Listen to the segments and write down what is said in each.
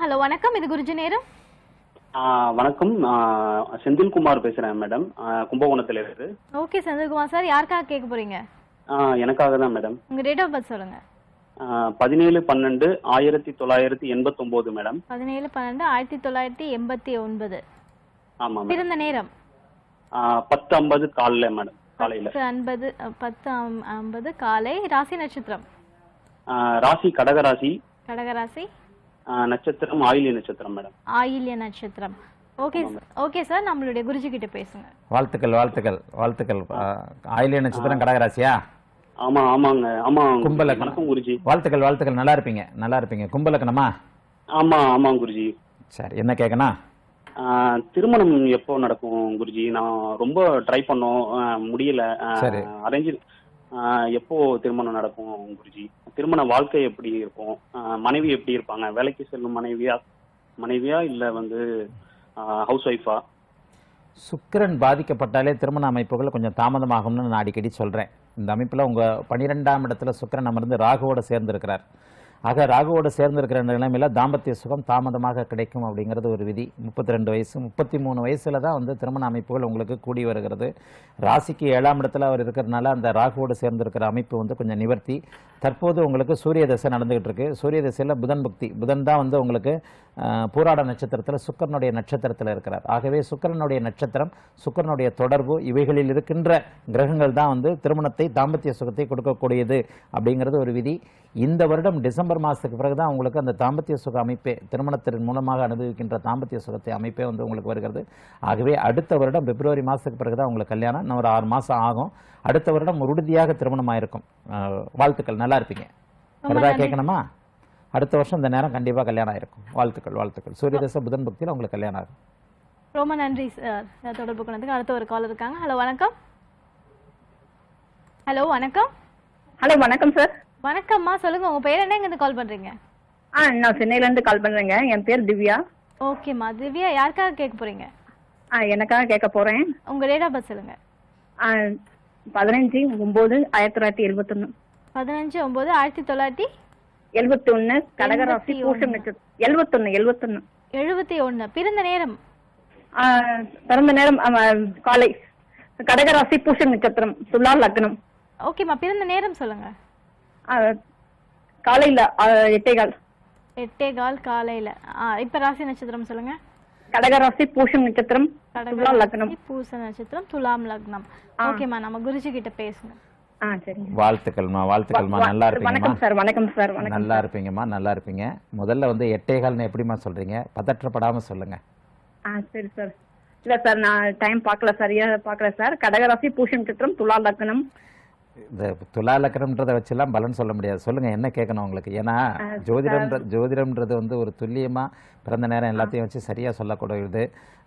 Hello வணக்கம், இது குருஜி நேரம். வணக்கம். செந்தில்குமார் பேசுறேன் மேடம், கும்பகோணத்துல இருக்கு. ஓகே செந்தில்குமார் சார், யாருக்காக கேட்க போறீங்க? எனக்காக தான் மேடம். உங்க டேட் ஆஃப் பர்த் சொல்லுங்க. 17/12/1989 மேடம். 17/12/1989. ஆமா மேடம். பிறந்த நேரம் 10:50 காலையில மேடம். காலையில 10:50 காலை. ராசி நட்சத்திரம் ராசி கடகராசி. கடகராசி. நட்சத்திரம் ஆயில்ய நட்சத்திரம் மேடம். ஆயில்ய நட்சத்திரம். ஓகே ஓகே சார், நம்மளுடைய குருஜி கிட்ட பேசுங்க. வாழ்த்துக்கள் வாழ்த்துக்கள் வாழ்த்துக்கள். ஆயில்ய நட்சத்திரம் கடகராசியா? ஆமா ஆமாங்க. ஆமா கும்பலக்கணம். வணக்கம் குருஜி. வாழ்த்துக்கள் வாழ்த்துக்கள், நல்லா இருப்பீங்க நல்லா இருப்பீங்க. கும்பலக்கணமா? ஆமா ஆமா குருஜி. சரி, என்ன கேட்கணும்? திருமணம் எப்போ நடக்கும் குருஜி? நான் ரொம்ப ட்ரை பண்ணோம், முடியல. சரி. அரேஞ்ச் எப்போ திருமணம் நடக்கும் குருஜி? திருமண வாழ்க்கை எப்படி இருக்கும்? மனைவி எப்படி இருப்பாங்க? வேலைக்கு செல்லும் மனைவியா இல்ல ஹவுஸ் ஒய்ஃபா? சுக்கிரன் பாதிக்கப்பட்டாலே திருமண அமைப்புகள் கொஞ்சம் தாமதமாகும்னு நான் அடிக்கடி சொல்றேன். இந்த அமைப்புல உங்க 12ஆம் இடத்துல சுக்கிரன் அமர்ந்து ராகுவோட சேர்ந்து இருக்கிறார். ஆக ராகுவோட சேர்ந்திருக்கிற நிலைமையில தாம்பத்திய சுகம் தாமதமாக கிடைக்கும் அப்படிங்கிறது ஒரு விதி. 32 வயசு 33 வயசுல தான் திருமண அமைப்புகள் உங்களுக்கு கூடி வருகிறது. ராசிக்கு 7ஆம் இடத்துல அவர் இருக்கிறதுனால அந்த ராகுவோடு சேர்ந்திருக்கிற அமைப்பு கொஞ்சம் நிவர்த்தி. தற்போது உங்களுக்கு சூரிய தசை நடந்துகிட்டு இருக்கு. சூரிய தசையில் புதன் புக்தி. புதன் தான் உங்களுக்கு பூராட நட்சத்திரத்தில் சுக்கிரனுடைய நட்சத்திரத்தில் இருக்கிறார். ஆகவே சுக்கிரனுடைய நட்சத்திரம், சுக்கிரனுடைய தொடர்பு, இவைகளில் இருக்கின்ற கிரகங்கள் தான் திருமணத்தை தாம்பத்திய சுகத்தை கொடுக்கக்கூடியது அப்படிங்கிறது ஒரு விதி. இந்த வருடம் டிசம்பர் மாதத்துக்கு பிறகுதான் உங்களுக்கு அந்த தாம்பத்திய சுக அமைப்பே, திருமணத்தின் மூலமாக அனுபவிக்கின்ற தாம்பத்திய சுகத்தை அமைப்பே உங்களுக்கு வருகிறது. ஆகவே அடுத்த வருடம் பிப்ரவரி மாதத்துக்கு பிறகுதான் உங்களுக்கு கல்யாணம். இன்னும் ஒரு 6 மாதம் ஆகும். அடுத்த வருடம் உறுதியாக திருமணமாக இருக்கும். வாழ்த்துக்கள், நல்லா இருப்பீங்க. கேட்கணுமா? அடுத்த வருஷம் இந்த நேரம் கண்டிப்பாக கல்யாணம் ஆயிருக்கும். வாழ்த்துக்கள் வாழ்த்துக்கள். சூரிய தசை புதன் பக்தியில் உங்களுக்கு கல்யாணம் ஆகும். ரொம்ப நன்றி சார் தொடர்பு கொண்டதுக்கு. அடுத்த ஒரு காலர் இருக்காங்க. ஹலோ வணக்கம். ஹலோ வணக்கம். ஹலோ வணக்கம் சார். வணக்கம்மா, சொல்லுங்க உங்க பேர் என்ன, எங்க கால் பண்றீங்க? நான் சென்னையில இருந்து கால் பண்றேங்க. என் பேர் திவ்யா. ஓகேம்மா திவ்யா, யாருக்காக கேட்க போறீங்க? எனக்காக கேட்க போறேன். உங்க டேட் ஆஃப் பர்த் சொல்லுங்க. 15/9/1971. 15/9/1971. கடகராசி பூசம் நட்சத்திரம். 71. பிறந்த நேரம்? பிறந்த நேரம் காலை. கடகராசி பூசம் நட்சத்திரம், துலா லக்னம். ஓகேம்மா, பிறந்த நேரம் சொல்லுங்க. காலையில 8:15. 8:15 காலையில. இப்ப ராசி நட்சத்திரம் சொல்லுங்க. கடகராசி பூசம் நட்சத்திரம், துலா லக்னம். பூச நட்சத்திரம், துலாம் லக்னம். ஓகேம்மா, நம்ம குருஜி கிட்ட பேசணும். வாழ்த்துக்கள்மா வாழ்த்துக்கள்மா, நல்லா இருப்பீங்க. வணக்கம் சார். வணக்கம் சார். நல்லா இருப்பீங்கம்மா, நல்லா இருப்பீங்க. முதல்ல 8:15 எப்படிமா சொல்றீங்க? பதற்றப்படாம சொல்லுங்க. சரி சார். இல்ல சார், நான் டைம் பார்க்கல, சரியா பார்க்கல சார். கடகராசி பூசம் நட்சத்திரம், துலா லக்னம். இந்த துலா லக்னம்ன்றதை வச்செல்லாம் பலன் சொல்ல முடியாது. சொல்லுங்க, என்ன கேட்கணும் உங்களுக்கு? ஏன்னா ஜோதிடம்ன்றது ஒரு துல்லியமா பிறந்த நேரம் எல்லாத்தையும் வச்சு சரியா சொல்லக்கூடியது.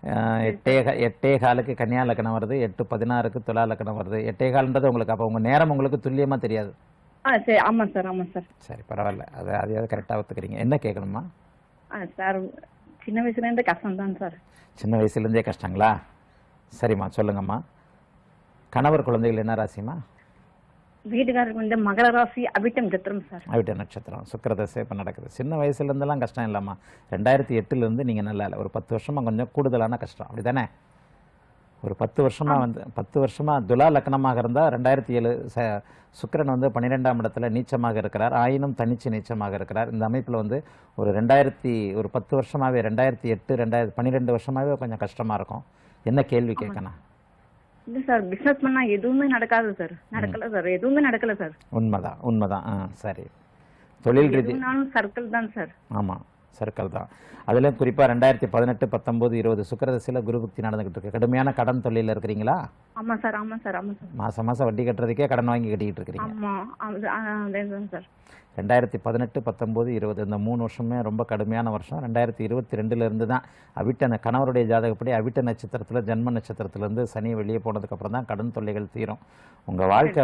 8:15 கன்னியா லக்னம் வருது, 8:16 துலா லக்னம் வருது. 8:15 உங்களுக்கு அப்போ உங்க நேரம் உங்களுக்கு துல்லியமா தெரியாது. சரி. ஆமா சார், ஆமா சார். சரி, பரவாயில்ல. அதையாவது கரெக்டாக ஒத்துக்கிறீங்க. என்ன கேட்கணுமா? சார், சின்ன வயசுல இருந்தே கஷ்டம் தான் சார். சின்ன வயசுலேருந்தே கஷ்டங்களா? சரிம்மா, சொல்லுங்கம்மா. கணவர் குழந்தைகள் என்ன ராசிமா? வீட்டுக்காரருக்கு மகர ராசி, அவிட்டம் நட்சத்திரம் சார். அவிட்டம் நட்சத்திரம். சுக்கிரதசை இப்போ நடக்குது. சின்ன வயசுலேருந்துலாம் கஷ்டம் இல்லைம்மா. 2008 நீங்கள் நல்லா இல்லை. ஒரு 10 வருஷமாக கொஞ்சம் கூடுதலான கஷ்டம், அப்படி தானே? ஒரு 10 வருஷமாக 10 வருஷமாக துலா லக்னமாக இருந்தால் 2007 சுக்கிரன் 12ஆம் இடத்துல நீச்சமாக இருக்கிறார். ஆயினும் தனிச்சு நீச்சமாக இருக்கிறார். இந்த அமைப்பில் ஒரு 10 வருஷமாகவே 2008 12 வருஷமாகவே கொஞ்சம் கஷ்டமாக இருக்கும். என்ன கேள்வி கேட்கணும்? இல்ல சார், பிசினஸ் பண்ணா எதுவுமே நடக்காது சார். நடக்கல சார், எதுவுமே நடக்கல சார். உண்மைதான். சரி, தொழில் ரீதி சர்க்கிள் தான் சார். ஆமா, சர்க்கிள் தான். அதுல குறிப்பா 2018, 19, 20 சுக்கிரதசையில குரு புக்தி நடந்துகிட்டு இருக்கு. கடுமையான கடன் தொல்லையில இருக்கிறீங்களா? ஆமா சார், ஆமா சார், ஆமா சார். மாசம் வட்டி கட்டுறதுக்கே கடன் வாங்கி கட்டிக்கிட்டு இருக்கீங்க. ஆமா, அதேதான் சார். 2018, 19, 20 இந்த 3 வருஷமே ரொம்ப கடுமையான வருஷம். 2022 இருந்து தான் அவிட்ட கணவருடைய ஜாதகப்படி அவிட்ட நட்சத்திரத்துல, ஜென்ம நட்சத்திரத்திலிருந்து சனி வெளியே போனதுக்கு அப்புறம் தான் கடன் தொல்லைகள் தீரும். உங்க வாழ்க்கை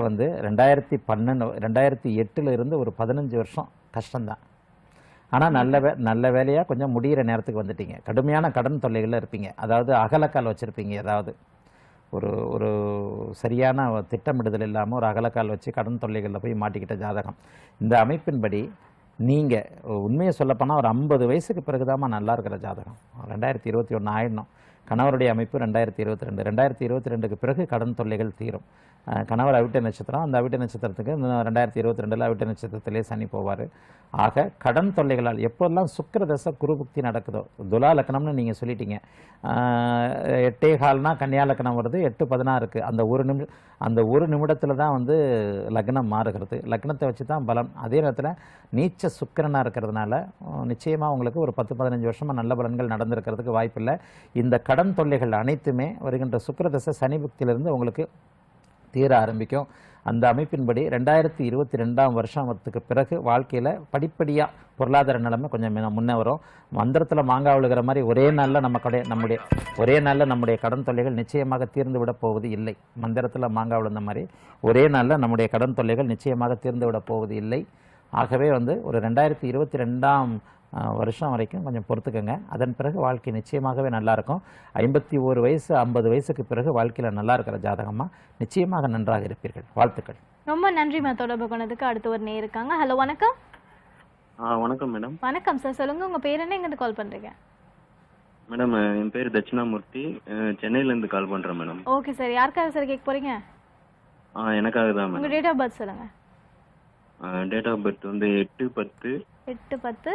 2008 இருந்து ஒரு 15 வருஷம் கஷ்டம்தான். ஆனால் நல்ல வேலையாக கொஞ்சம் முடிகிற நேரத்துக்கு வந்துட்டீங்க. கடுமையான கடன் தொல்லைகளில் இருப்பீங்க. அதாவது அகலக்கால் வச்சுருப்பீங்க. ஏதாவது ஒரு சரியான திட்டமிடுதல் இல்லாமல் ஒரு அகலக்கால் வச்சு கடன் தொல்லைகளில் போய் மாட்டிக்கிட்ட ஜாதகம். இந்த அமைப்பின்படி நீங்கள் உண்மையை சொல்லப்போனால் ஒரு 50 வயசுக்கு பிறகுதாம்மா நல்லா இருக்கிற ஜாதகம். 2021 ஆயிடணும். கணவருடைய அமைப்பு 2022. 2022க்கு பிறகு கடன் தொல்லைகள் தீரும். கணவர் அவிட்ட நட்சத்திரம், அந்த அவிட்ட நட்சத்திரத்துக்கு 2022 அவிட்ட நட்சத்திரத்திலே சனி போவார். ஆக கடன் தொல்லைகளால் எப்போல்லாம் சுக்கிர தசை குரு புக்தி நடக்குதோ, துலா லக்னம்னு நீங்கள் சொல்லிட்டீங்க, 8.15னா கன்னியா லக்னம் வருது, 8-16க்கு அந்த ஒரு நிமிடத்தில் தான் வந்து லக்னம் மாறுகிறது. லக்னத்தை வச்சு தான் பலம். அதே நேரத்தில் நீச்ச சுக்கிரனாக இருக்கிறதுனால நிச்சயமாக உங்களுக்கு ஒரு 10-15 வருஷமாக நல்ல பலன்கள் நடந்திருக்கிறதுக்கு வாய்ப்பில்லை. இந்த கடன் தொல்லைகள் அனைத்துமே வருகின்ற சுக்கிர தசை சனி புக்தியிலிருந்து உங்களுக்கு தீர ஆரம்பிக்கும். அந்த அமைப்பின்படி 2022ஆம் வருஷத்துக்கு பிறகு வாழ்க்கையில் படிப்படியாக பொருளாதார நிலைமை கொஞ்சம் முன்னே வரும். மந்திரத்தில் மாங்காய் விழுகிற மாதிரி ஒரே நாளில் நம்முடைய கடன் தொல்லைகள் நிச்சயமாக தீர்ந்து விட போவது இல்லை. மந்திரத்தில் மாங்காய் விழுந்த மாதிரி ஒரே நாளில் நம்முடைய கடன் தொல்லைகள் நிச்சயமாக தீர்ந்து விட போவது இல்லை. ஆகவே வந்து ஒரு 2022ஆம் வருஷம் வரைக்கும் கொஞ்சம் பொறுத்துக்கங்க. அதன் பிறகு வாழ்க்கை நிச்சயமாகவே நல்லாயிருக்கும். 51 வயசு 50 வயசுக்கு பிறகு வாழ்க்கையில் நல்லா இருக்கிற ஜாதகமாக நிச்சயமாக நன்றாக இருப்பீர்கள். வாழ்த்துக்கள். ரொம்ப நன்றிம்மா தொடர்பு கொண்டதுக்கு. அடுத்து ஒரு நேயர் இருக்காங்க. ஹலோ வணக்கம். வணக்கம் மேடம். வணக்கம் சார், சொல்லுங்க உங்க பேர் என்ன, எங்கிருந்து கால் பண்றீங்க? மேடம் என் பேர் தட்சிணாமூர்த்தி, சென்னையிலேருந்து கால் பண்ணுறேன் மேடம். ஓகே சார், யாருக்காக சார் கேட்க போறீங்க? எனக்காக தான் உங்க மேடம். டேட் ஆஃப் பர்த் சொல்லுங்க. டேட் ஆஃப் பர்த் வந்து 8/10/1987.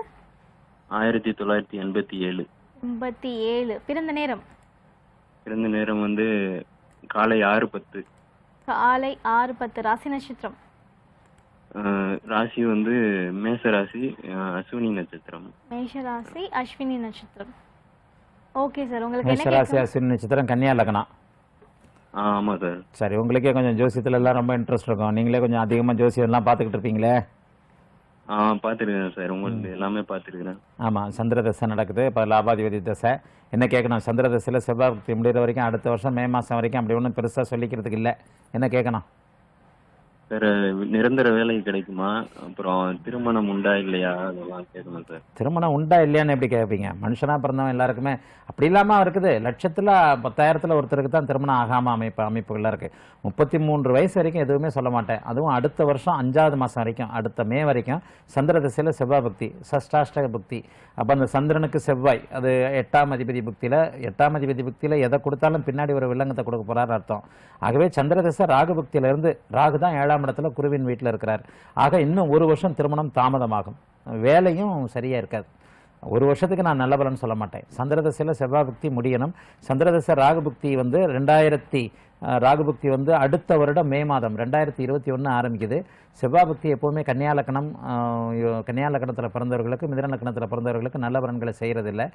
1987. பிறந்த நேரம்? பிறந்த நேரம் வந்து காலை 6:10. காலை 6:10. ராசி நட்சத்திரம்? ராசி வந்து மேஷ ராசி, அஸ்வினி நட்சத்திரம். மேஷ ராசி, அஸ்வினி நட்சத்திரம். ஓகே சார், உங்களுக்கு என்ன மேஷராசி கேட்கணும்? அஸ்வினி நட்சத்திரம் கன்னியா லக்னம். ஆமாம் சார். சரி, உங்களுக்கே கொஞ்சம் ஜோசியத்துல எல்லாம் ரொம்ப இன்ட்ரெஸ்ட் இருக்கும். நீங்களே கொஞ்சம் அதிகமாக ஜோசியம்லாம் பார்த்துக்கிட்டு இருப்பீங்களே? பார்த்துருக்கேன் சார், உங்களுக்கு எல்லாமே பார்த்துருக்கிறேன். ஆமாம், சந்திர தசை நடக்குது. இப்போ லாபாதிபதி தசை. என்ன கேட்கணும்? சந்திர தசையில் செவ்வாய் புக்தி முடிகிற வரைக்கும் அடுத்த வருஷம் மே மாதம் வரைக்கும் அப்படி ஒன்றும் பெருசாக சொல்லிக்கிறதுக்கு இல்லை. என்ன கேட்கணும் சார்? நிரந்தர வேலை கிடைக்குமா, அப்புறம் திருமணம் உண்டா இல்லையா, அதெல்லாம் கேட்கணும் சார். திருமணம் உண்டா இல்லையான்னு எப்படி கேட்பீங்க? மனுஷனாக பிறந்தவன் எல்லாருக்குமே அப்படி இல்லாமல் இருக்குது. லட்சத்தில் 10,000 ஒருத்தருக்கு தான் திருமணம் ஆகாமல் அமைப்புகள்லாம் இருக்குது. 33 வயசு வரைக்கும் எதுவுமே சொல்ல மாட்டேன். அதுவும் அடுத்த வருஷம் 5வது மாதம் வரைக்கும், அடுத்த மே வரைக்கும் சந்திர திசையில் செவ்வாய் புக்தி, சஷ்டாஷ்டக புக்தி. அப்போ அந்த சந்திரனுக்கு செவ்வாய் அது 8ஆம் அதிபதி புக்தியில் எதை கொடுத்தாலும் பின்னாடி ஒரு வில்லங்கத்தை கொடுக்க போகிறார் அர்த்தம். ஆகவே சந்திர திசை ராகு புக்தியிலிருந்து, ராகு தான் 7ஆம் இடத்துல குருவின் வீட்டில் இருக்கிறார். ஆக இன்னும் ஒரு வருஷம் திருமணம் தாமதமாகும். வேலையும் சரியாக இருக்காது. ஒரு வருஷத்துக்கு நான் நல்ல பலன் சொல்ல மாட்டேன். சந்திரதசையில் செவ்வாய் புக்தி முடியணும். சந்திரதசை ராகு புக்தி வந்து ராகு புக்தி வந்து அடுத்த வருடம் மே மாதம் 2021 ஆரம்பிக்குது. செவ்வாய் புக்தி எப்போவுமே கன்னியா லக்னத்தில் பிறந்தவர்களுக்கு, மிதுன லக்னத்தில் பிறந்தவர்களுக்கு நல்ல பலன்களை செய்கிறதில்லை.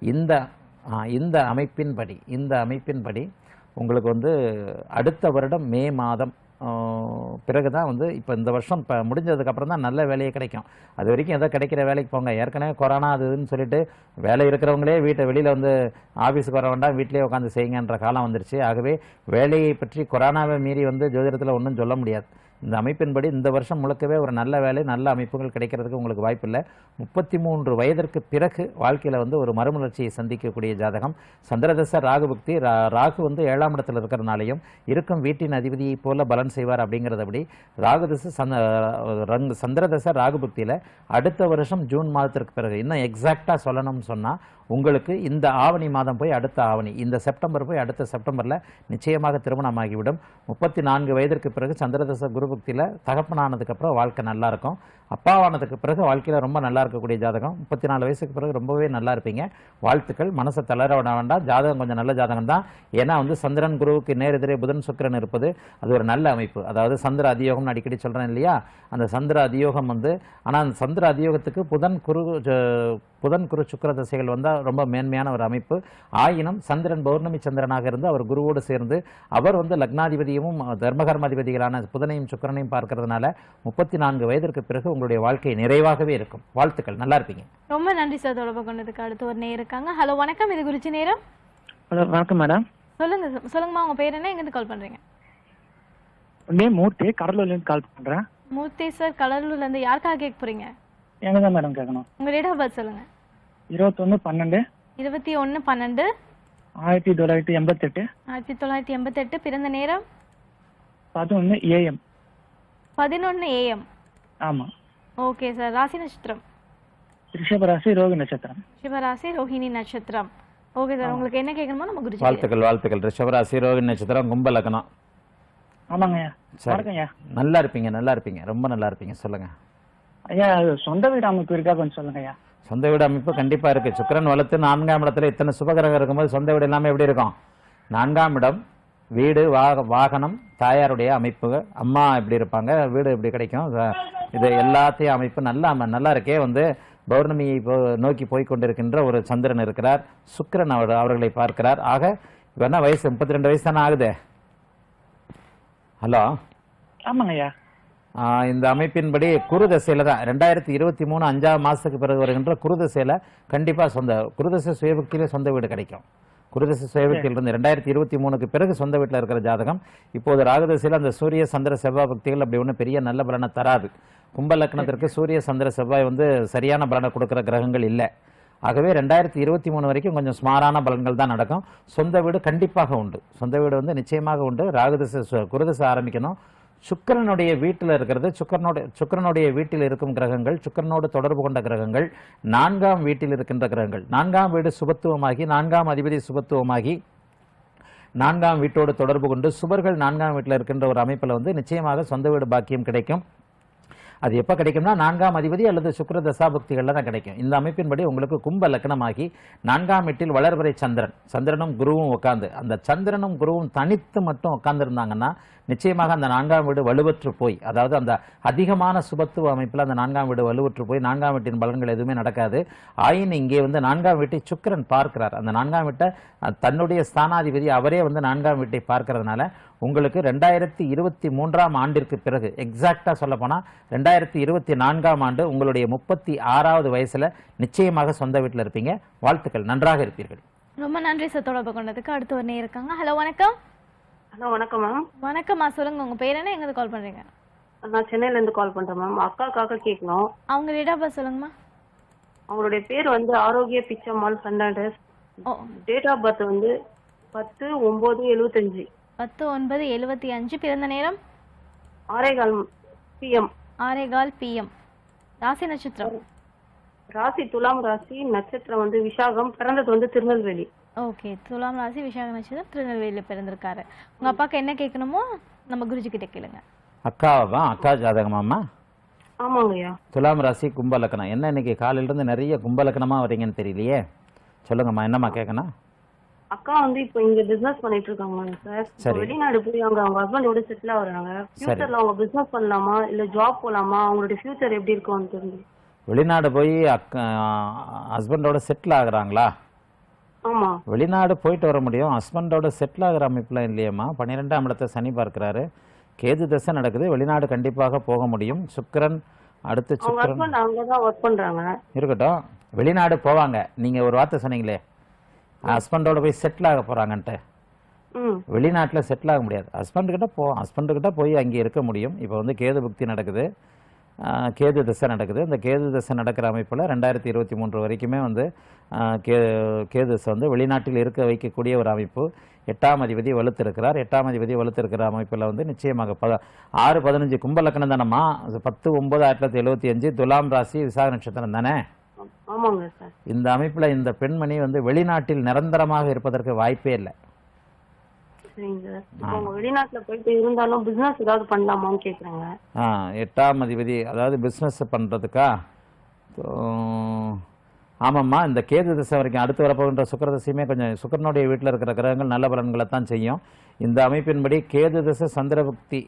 இந்த அமைப்பின்படி உங்களுக்கு வந்து அடுத்த வருடம் மே மாதம் பிறகு தான் வந்து இப்போ இந்த வருஷம் இப்போ முடிஞ்சதுக்கப்புறம் தான் நல்ல வேலையே கிடைக்கும். அது வரைக்கும் ஏதோ கிடைக்கிற வேலைக்கு போங்க. ஏற்கனவே கொரோனா அதுன்னு சொல்லிட்டு வேலை இருக்கிறவங்களே வெளியில் வந்து ஆஃபீஸுக்கு வர வேண்டாம், வீட்டிலே உட்காந்து செய்யுங்கன்ற காலம் வந்துருச்சு. ஆகவே வேலையை பற்றி கொரோனாவை மீறி வந்து ஜோதிடத்தில் ஒன்றும் சொல்ல முடியாது. இந்த அமைப்பின்படி இந்த வருஷம் முழுக்கவே ஒரு நல்ல வேலை, நல்ல அமைப்புகள் கிடைக்கிறதுக்கு உங்களுக்கு வாய்ப்பில்லை. 33 வயதிற்கு பிறகு வாழ்க்கையில் வந்து ஒரு மறுமலர்ச்சியை சந்திக்கக்கூடிய ஜாதகம். சந்திரதசை ராகு புக்தி, ராகு வந்து 7ஆம் இடத்துல இருக்கிறனாலையும் இருக்கும் வீட்டின் அதிபதியை போல பலன் செய்வார். அப்படிங்கிறதபடி ராகுதசை சந்திரதசை ராகு புக்தியில் அடுத்த வருஷம் ஜூன் மாதத்திற்கு பிறகு, இன்னும் எக்ஸாக்டாக சொல்லணும்னு சொன்னால் உங்களுக்கு இந்த ஆவணி மாதம் போய் அடுத்த ஆவணி, இந்த செப்டம்பர் போய் அடுத்த செப்டம்பரில் நிச்சயமாக திருமணமாகிவிடும். 34 வயதிற்கு பிறகு சந்திரதசை குரு புக்தியில் தகப்பனானதுக்கப்புறம் வாழ்க்கை நல்லாயிருக்கும். அப்பாவானதுக்கு பிறகு வாழ்க்கையில் ரொம்ப நல்லா இருக்கக்கூடிய ஜாதகம். 34 வயசுக்கு பிறகு ரொம்பவே நல்லா இருப்பீங்க. வாழ்த்துக்கள். மனசை தளர விட வேண்டாம். ஜாதகம் கொஞ்சம் நல்ல ஜாதகம் தான். ஏன்னா வந்து சந்திரன் குருவுக்கு நேரெதிரே புதன் சுக்கிரன் இருப்பது அது ஒரு நல்ல அமைப்பு. அதாவது சந்திர அதியோகம்னு அடிக்கடி சொல்கிறேன் இல்லையா, அந்த சந்திர அதியோகம் வந்து, ஆனால் அந்த சந்திர அதியோகத்துக்கு புதன் குரு சுக்கிர தசைகள் வந்தால் ரொம்ப மேன்மையான ஒரு அமைப்பு. ஆயினும் சந்திரன் பௌர்ணமி சந்திரனாக இருந்து அவர் குருவோடு சேர்ந்து அவர் வந்து லக்னாதிபதியும் தர்மகர்மாதிபதிகளான புதனையும் சுக்கிரனையும் பார்க்கறதுனால 34 வயதிற்கு பிறகு உங்களுடைய வாழ்க்கை நிறைவாகவே இருக்கும். வாழ்த்துக்கள். நல்லா இருப்பீங்க. ரொம்ப நன்றி சார் தொடர்பு கொண்டதுக்கு. அடுத்து ஒரு நேயர் இருக்காங்க. ஹலோ வணக்கம், இது குறிச்சி நேரம். ஹலோ வணக்கம் மேடம். சொல்லுங்கம்மா, உங்க பேர் என்ன, எங்கிருந்து கால் பண்றீங்க? நேம் மூர்த்தி, கடலூர்லேருந்து கால் பண்றேன். மூர்த்தி சார், கடலூர்ல இருந்து. யாருக்காக கேட்க போறீங்க? எனக்கு தான் மேடம் கேட்கணும். உங்க டேட் ஆஃப் பர்த் சொல்லுங்க. 21/12. 21/12. 1988. 1988. பிறந்த நேரம்? 11 AM. 11 AM. ஆமா. Okay sir. ராசி நட்சத்திரம்? ரிஷபராசி ரோகி நட்சத்திரம். சிவராசி ரோஹிணி நட்சத்திரம். ஓகே சார், உங்களுக்கு என்ன கேட்கணுமோ நம்ம குருஜி வாழ்த்துக்கள். ரிஷபராசி ரோகிணி நட்சத்திரம் கும்ப லக்னம். ஆமாங்க ஐயா. சரி. வணக்கம் ஐயா. நல்லா இருப்பீங்க, ரொம்ப நல்லா இருப்பீங்க. சொல்லுங்க ஐயா, சொந்த வீடு அமைப்பு இருக்கா கொஞ்சம் சொல்லுங்க ஐயா. சொந்த வீடு அமைப்பு கண்டிப்பா இருக்கு. சுக்கிரன் வளர்த்து 4ஆம் இடத்துல இத்தனை சுபகிரகம் இருக்கும்போது சொந்த வீடு எல்லாமே எப்படி இருக்கும்? 4ஆம் இடம் வீடு, வாகனம், தாயாருடைய அமைப்பு, அம்மா எப்படி இருப்பாங்க, வீடு எப்படி கிடைக்கும், இது எல்லாத்தையும் அமைப்பு நல்லா இருக்கே. வந்து பௌர்ணமியை நோக்கி போய்கொண்டிருக்கின்ற ஒரு சந்திரன் இருக்கிறார். சுக்கிரன் அவர்களை பார்க்கிறார். ஆக என்ன வயசு? 32 வயசு தானே ஆகுது. ஹலோ. ஆமாங்க ஐயா. இந்த அமைப்பின்படி குரு தசையில தான் 2023 5ஆம் மாசத்துக்கு பிறகு வருகின்ற குரு தசையில கண்டிப்பா குருதசை சுயபக்தியில சொந்த வீடு கிடைக்கும். குருதசை சுயபக்தியிலிருந்து 2023க்கு பிறகு சொந்த வீட்டில் இருக்கிற ஜாதகம். இப்போது ராகுதசையில் அந்த சூரிய சந்திர செவ்வாய் பக்திகள் அப்படி ஒன்றும் பெரிய நல்ல பலனை தராது. கும்ப லக்னத்திற்கு சூரிய சந்திர செவ்வாய் வந்து சரியான பலனை கொடுக்குற கிரகங்கள் இல்லை. ஆகவே 2023 வரைக்கும் கொஞ்சம் சுமாரான பலன்கள் தான் நடக்கும். சொந்த வீடு கண்டிப்பாக உண்டு. சொந்த வீடு வந்து நிச்சயமாக உண்டு. ராகுதசை குருதசை ஆரம்பிக்கணும். சுக்கிரனுடைய வீட்டில் இருக்கிறது, சுக்கிரனுடைய வீட்டில் இருக்கும் கிரகங்கள், சுக்கிரனோடு தொடர்பு கொண்ட கிரகங்கள், 4ஆம் வீட்டில் இருக்கின்ற கிரகங்கள். 4ஆம் வீடு சுபத்துவமாகி, 4ஆம் அதிபதி சுபத்துவமாகி, 4ஆம் வீட்டோடு தொடர்பு கொண்டு சுபர்கள் 4ஆம் வீட்டில் இருக்கின்ற ஒரு அமைப்பில் வந்து நிச்சயமாக சொந்த வீடு பாக்கியம் கிடைக்கும். அது எப்போ கிடைக்கும்னா 4ஆம் அதிபதி அல்லது சுக்கிர தசாபக்திகளில் தான் கிடைக்கும். இந்த அமைப்பின்படி உங்களுக்கு கும்ப லக்னமாகி 4ஆம் வீட்டில் வளர்வரை சந்திரனும் குருவும் உட்கார்ந்து, அந்த சந்திரனும் குருவும் தனித்து மட்டும் உட்கார்ந்துருந்தாங்கன்னா நிச்சயமாக அந்த 4ஆம் வீடு வலுவற்று போய், அதாவது அந்த அதிகமான சுபத்துவ அமைப்பில் அந்த 4ஆம் வீடு வலுவற்று போய் 4ஆம் வீட்டின் பலன்கள் எதுவுமே நடக்காது. ஆயின் இங்கே வந்து 4ஆம் வீட்டை சுக்கிரன் பார்க்கிறார். அந்த 4ஆம் வீட்டை தன்னுடைய ஸ்தானாதிபதி அவரே வந்து 4ஆம் வீட்டை பார்க்கறதுனால உங்களுக்கு 2023ஆம் ஆண்டிற்கு பிறகு, எக்ஸாக்டா சொல்ல போனா 2024ஆம் ஆண்டு உங்களுடைய 36வது வயசுல நிச்சயமாக சொந்த வீட்டில் இருப்பீங்க. வாழ்த்துக்கள், நன்றாக இருப்பீர்கள். ரொம்ப நன்றி சார் தொடர்பு கொண்டதுக்கு. அடுத்து ஒரு நேர் இருக்காங்க. ஹலோ வணக்கம். ஹலோ வணக்கம் மேம். வணக்கம்மா, சொல்லுங்க உங்க பேர் என்ன, எங்க கால் பண்றீங்க? நான் சென்னையில இருந்து கால் பண்றேன் மேம். அக்காக்காக கேட்கணும். அவங்க டேட் ஆஃப் பர்த் சொல்லுங்கம்மா. அவங்களுடைய பேர் வந்து Arokiya Pichammal Fernandes. Date of birth வந்து 10/9/75. 10/9/75. பிறந்த நேரம் 6:15 PM. 6:15 PM. ராசி நட்சத்திரம் ராசி துலாம் ராசி, நட்சத்திரம் வந்து விசாகம், பிறந்தது வந்து திருநெல்வேலி. ஓகே, துலாம் ராசி, விசாக நட்சத்திரம், திருநெல்வேலியில பிறந்திருக்காரு. உங்க அப்பாக்கு என்ன கேட்கணுமோ நம்ம குருஜி கிட்ட கேளுங்க. அக்கா ஜாதகமாம்மா? ஆமாங்கய்யா. துலாம் ராசி கும்ப லக்னம். என்ன இன்னைக்கு காலையில இருந்து நிறைய கும்ப லக்னமா வரீங்கன்னு தெரியலையே. சொல்லுங்கம்மா, என்னம்மா கேட்கணும்? அக்கா வந்து இப்போ இங்க பிசினஸ் பண்ணிட்டு இருக்காங்க சார். வெளிநாடு போய் அவங்க ஹஸ்பண்டோட செட்டில் ஆகுறாங்க. ஃபியூச்சர்ல அவங்க பிசினஸ் பண்ணலாமா இல்ல ஜாப் போலாமா, அவங்களுடைய ஃபியூச்சர் எப்படி இருக்கும்னு தெரிஞ்சு. வெளிநாடு போய் ஹஸ்பண்டோட செட்டில் ஆகுறாங்களா? ஆமா. வெளிநாடு போயிட்டு வர முடியும், ஹஸ்பண்டோட செட்டில் ஆகிற அமைப்புலாம் இல்லையம்மா. 12ஆம் இடத்தை சனி பார்க்கிறாரு, கேது தசை நடக்குது. வெளிநாடு கண்டிப்பாக போக முடியும். சுக்கிரன் அடுத்து சுக்கிரன் அங்கதான் ஒர்க் பண்றாங்க. இருக்கட்டும், வெளிநாடு போவாங்க. நீங்க ஒரு வார்த்தை சொன்னீங்களே, ஹஸ்பண்டோட போய் செட்டில் ஆக போறாங்கன்ட்டு. வெளிநாட்டில் செட்டில் ஆக முடியாது. ஹஸ்பண்டுக்கிட்ட போய் அங்கே இருக்க முடியும். இப்போ வந்து கேது புக்தி நடக்குது, கேது தசை நடக்குது. இந்த கேது தசை நடக்கிற அமைப்பில் 2023 வரைக்குமே வந்து கேது தசை வந்து வெளிநாட்டில் இருக்க வைக்கக்கூடிய ஒரு அமைப்பு. 8ஆம் அதிபதி வலுத்திருக்கிறார். 8ஆம் அதிபதி வலுத்திருக்கிற அமைப்பில் வந்து நிச்சயமாக 6-15 கும்ப லக்னம் தானம்மா. 10/9/1975 துலாம் ராசி, விசாக நட்சத்திரம் தானே? ஆமாங்க சார். இந்த அமைப்பில் இந்த பெண்மணி வந்து வெளிநாட்டில் நிரந்தரமாக இருப்பதற்கு வாய்ப்பே இல்லை. வெளிநாட்டுல போயிட்டு இருந்தாலும் பிசினஸ் ஏதாவது பண்ணலாமான்னு கேக்குறாங்க. 8ஆம் அதிபதி அதாவது பிசினஸ் பண்றதுக்கா? ஆமாம்மா, இந்த கேது திசை வரைக்கும் அடுத்து வரப்போகின்ற சுக்கிர திசையுமே கொஞ்சம் சுக்கிரனுடைய வீட்டில் இருக்கிற கிரகங்கள் நல்ல பலன்களை தான் செய்யும். இந்த அமைப்பின்படி கேது திசை சந்திரபக்தி,